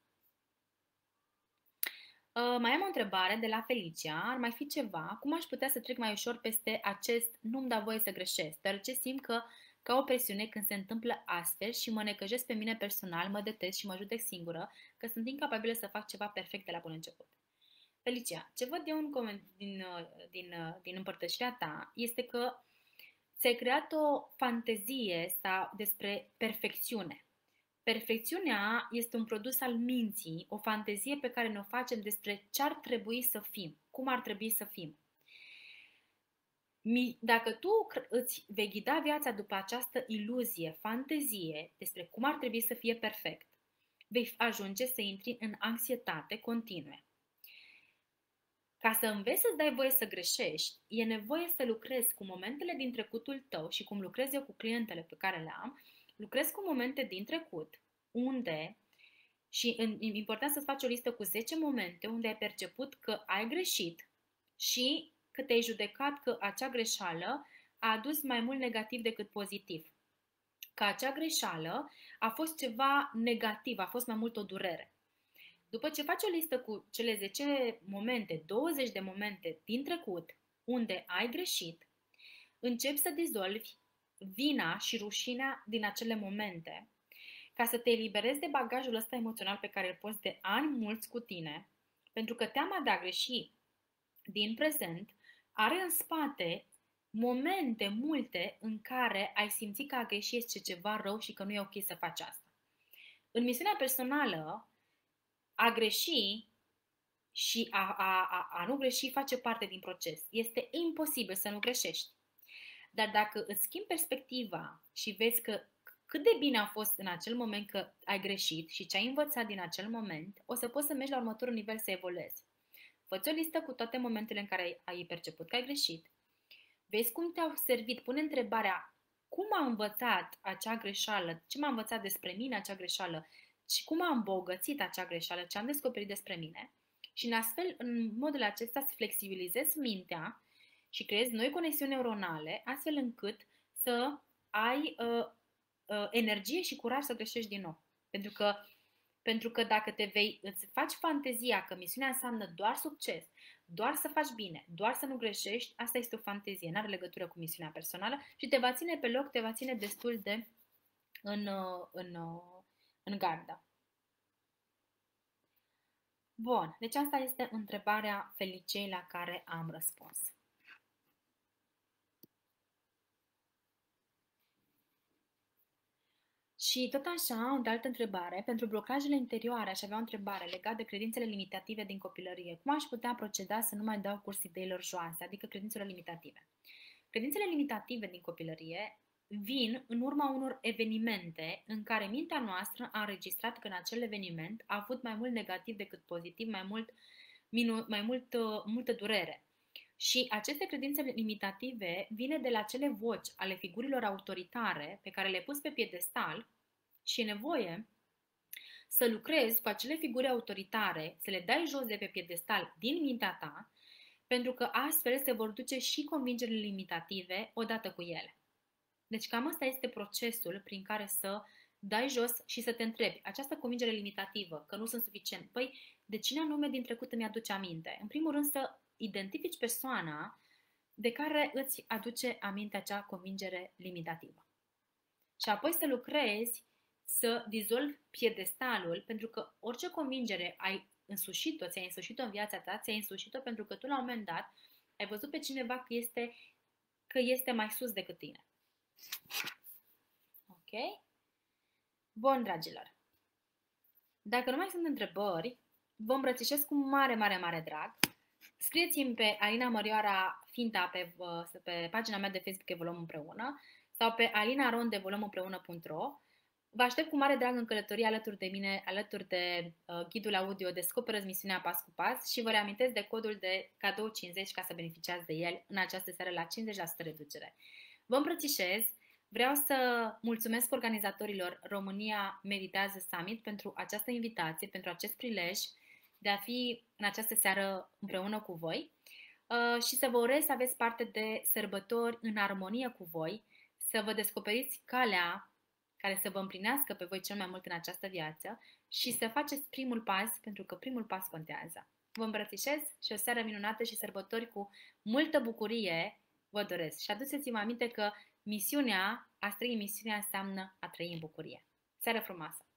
Uh, mai am o întrebare de la Felicia. Ar mai fi ceva? Cum aș putea să trec mai ușor peste acest nu-mi da voie să greșesc? Deoarece simt că ca o presiune când se întâmplă astfel și mă necăjesc pe mine personal, mă detest și mă judec singură că sunt incapabilă să fac ceva perfect de la bun început. Felicia, ce văd eu în coment- din, din, din împărtășirea ta este că ți-ai creat o fantezie sau despre perfecțiune. Perfecțiunea este un produs al minții, o fantezie pe care ne-o facem despre ce ar trebui să fim, cum ar trebui să fim. Dacă tu îți vei ghida viața după această iluzie, fantezie despre cum ar trebui să fie perfect, vei ajunge să intri în anxietate continue. Ca să înveți să-ți dai voie să greșești, e nevoie să lucrezi cu momentele din trecutul tău și cum lucrez eu cu clientele pe care le am, lucrez cu momente din trecut, unde, și e important să-ți faci o listă cu zece momente unde ai perceput că ai greșit și că te-ai judecat că acea greșeală a adus mai mult negativ decât pozitiv. Că acea greșeală a fost ceva negativ, a fost mai mult o durere. După ce faci o listă cu cele zece momente, douăzeci de momente din trecut unde ai greșit, începi să dizolvi vina și rușinea din acele momente ca să te eliberezi de bagajul ăsta emoțional pe care îl poți de ani mulți cu tine, pentru că teama de a greși din prezent are în spate momente multe în care ai simțit că a greși este ceva rău și că nu e ok să faci asta. În misiunea personală, a greși și a, a, a, a nu greși face parte din proces. Este imposibil să nu greșești. Dar dacă îți schimbi perspectiva și vezi că cât de bine a fost în acel moment că ai greșit și ce ai învățat din acel moment, o să poți să mergi la următorul nivel să evoluezi. Fă-ți o listă cu toate momentele în care ai perceput că ai greșit. Vezi cum te-au servit. Pune întrebarea, cum a învățat acea greșeală, ce m-a învățat despre mine acea greșeală și cum am îmbogățit acea greșeală, ce am descoperit despre mine. Și în astfel, în modul acesta, îți flexibilizezi mintea și creezi noi conexiuni neuronale, astfel încât să ai uh, uh, energie și curaj să greșești din nou. Pentru că, pentru că dacă te vei, îți faci fantezia că misiunea înseamnă doar succes, doar să faci bine, doar să nu greșești, asta este o fantezie, n-are legătură cu misiunea personală și te va ține pe loc, te va ține destul de în, în, în gardă. Bun, deci asta este întrebarea Feliciei la care am răspuns. Și tot așa, o altă întrebare, pentru blocajele interioare aș avea o întrebare legată de credințele limitative din copilărie. Cum aș putea proceda să nu mai dau curs ideilor joase, adică credințele limitative? Credințele limitative din copilărie vin în urma unor evenimente în care mintea noastră a înregistrat că în acel eveniment a avut mai mult negativ decât pozitiv, mai mult, minu, mai mult multă durere. Și aceste credințe limitative vine de la acele voci ale figurilor autoritare pe care le-ai pus pe piedestal și e nevoie să lucrezi cu acele figuri autoritare, să le dai jos de pe piedestal din mintea ta, pentru că astfel se vor duce și convingerile limitative odată cu ele. Deci cam asta este procesul prin care să dai jos și să te întrebi, această convingere limitativă, că nu sunt suficient, păi de cine anume din trecut îmi aduce aminte? În primul rând să identifici persoana de care îți aduce aminte acea convingere limitativă. Și apoi să lucrezi să dizolvi piedestalul, pentru că orice convingere ai însușit-o, ți-ai însușit-o în viața ta, ți-ai însușit-o pentru că tu la un moment dat ai văzut pe cineva că este, că este mai sus decât tine. Ok? Bun, dragilor. Dacă nu mai sunt întrebări, vă îmbrățișez cu mare, mare, mare drag. Scrieți-mi pe Alina Mărioara Finta pe, pe pagina mea de Facebook Evoluăm Împreună sau pe alina ron de evoluăm împreună punct ro. Vă aștept cu mare drag în călătorie alături de mine, alături de uh, ghidul audio Descoperă-ți misiunea pas cu pas și vă reamintesc de codul de cadou cincizeci ca să beneficiați de el în această seară la cincizeci la sută reducere. Vă îmbrățișez, vreau să mulțumesc organizatorilor România Meditează Summit pentru această invitație, pentru acest prilej de a fi în această seară împreună cu voi uh, și să vă urez să aveți parte de sărbători în armonie cu voi, să vă descoperiți calea care să vă împlinească pe voi cel mai mult în această viață și să faceți primul pas, pentru că primul pas contează. Vă îmbrățișez și o seară minunată și sărbători cu multă bucurie vă doresc. Și aduceți-vă aminte că misiunea, a trăi misiunea înseamnă a trăi în bucurie. Seară frumoasă!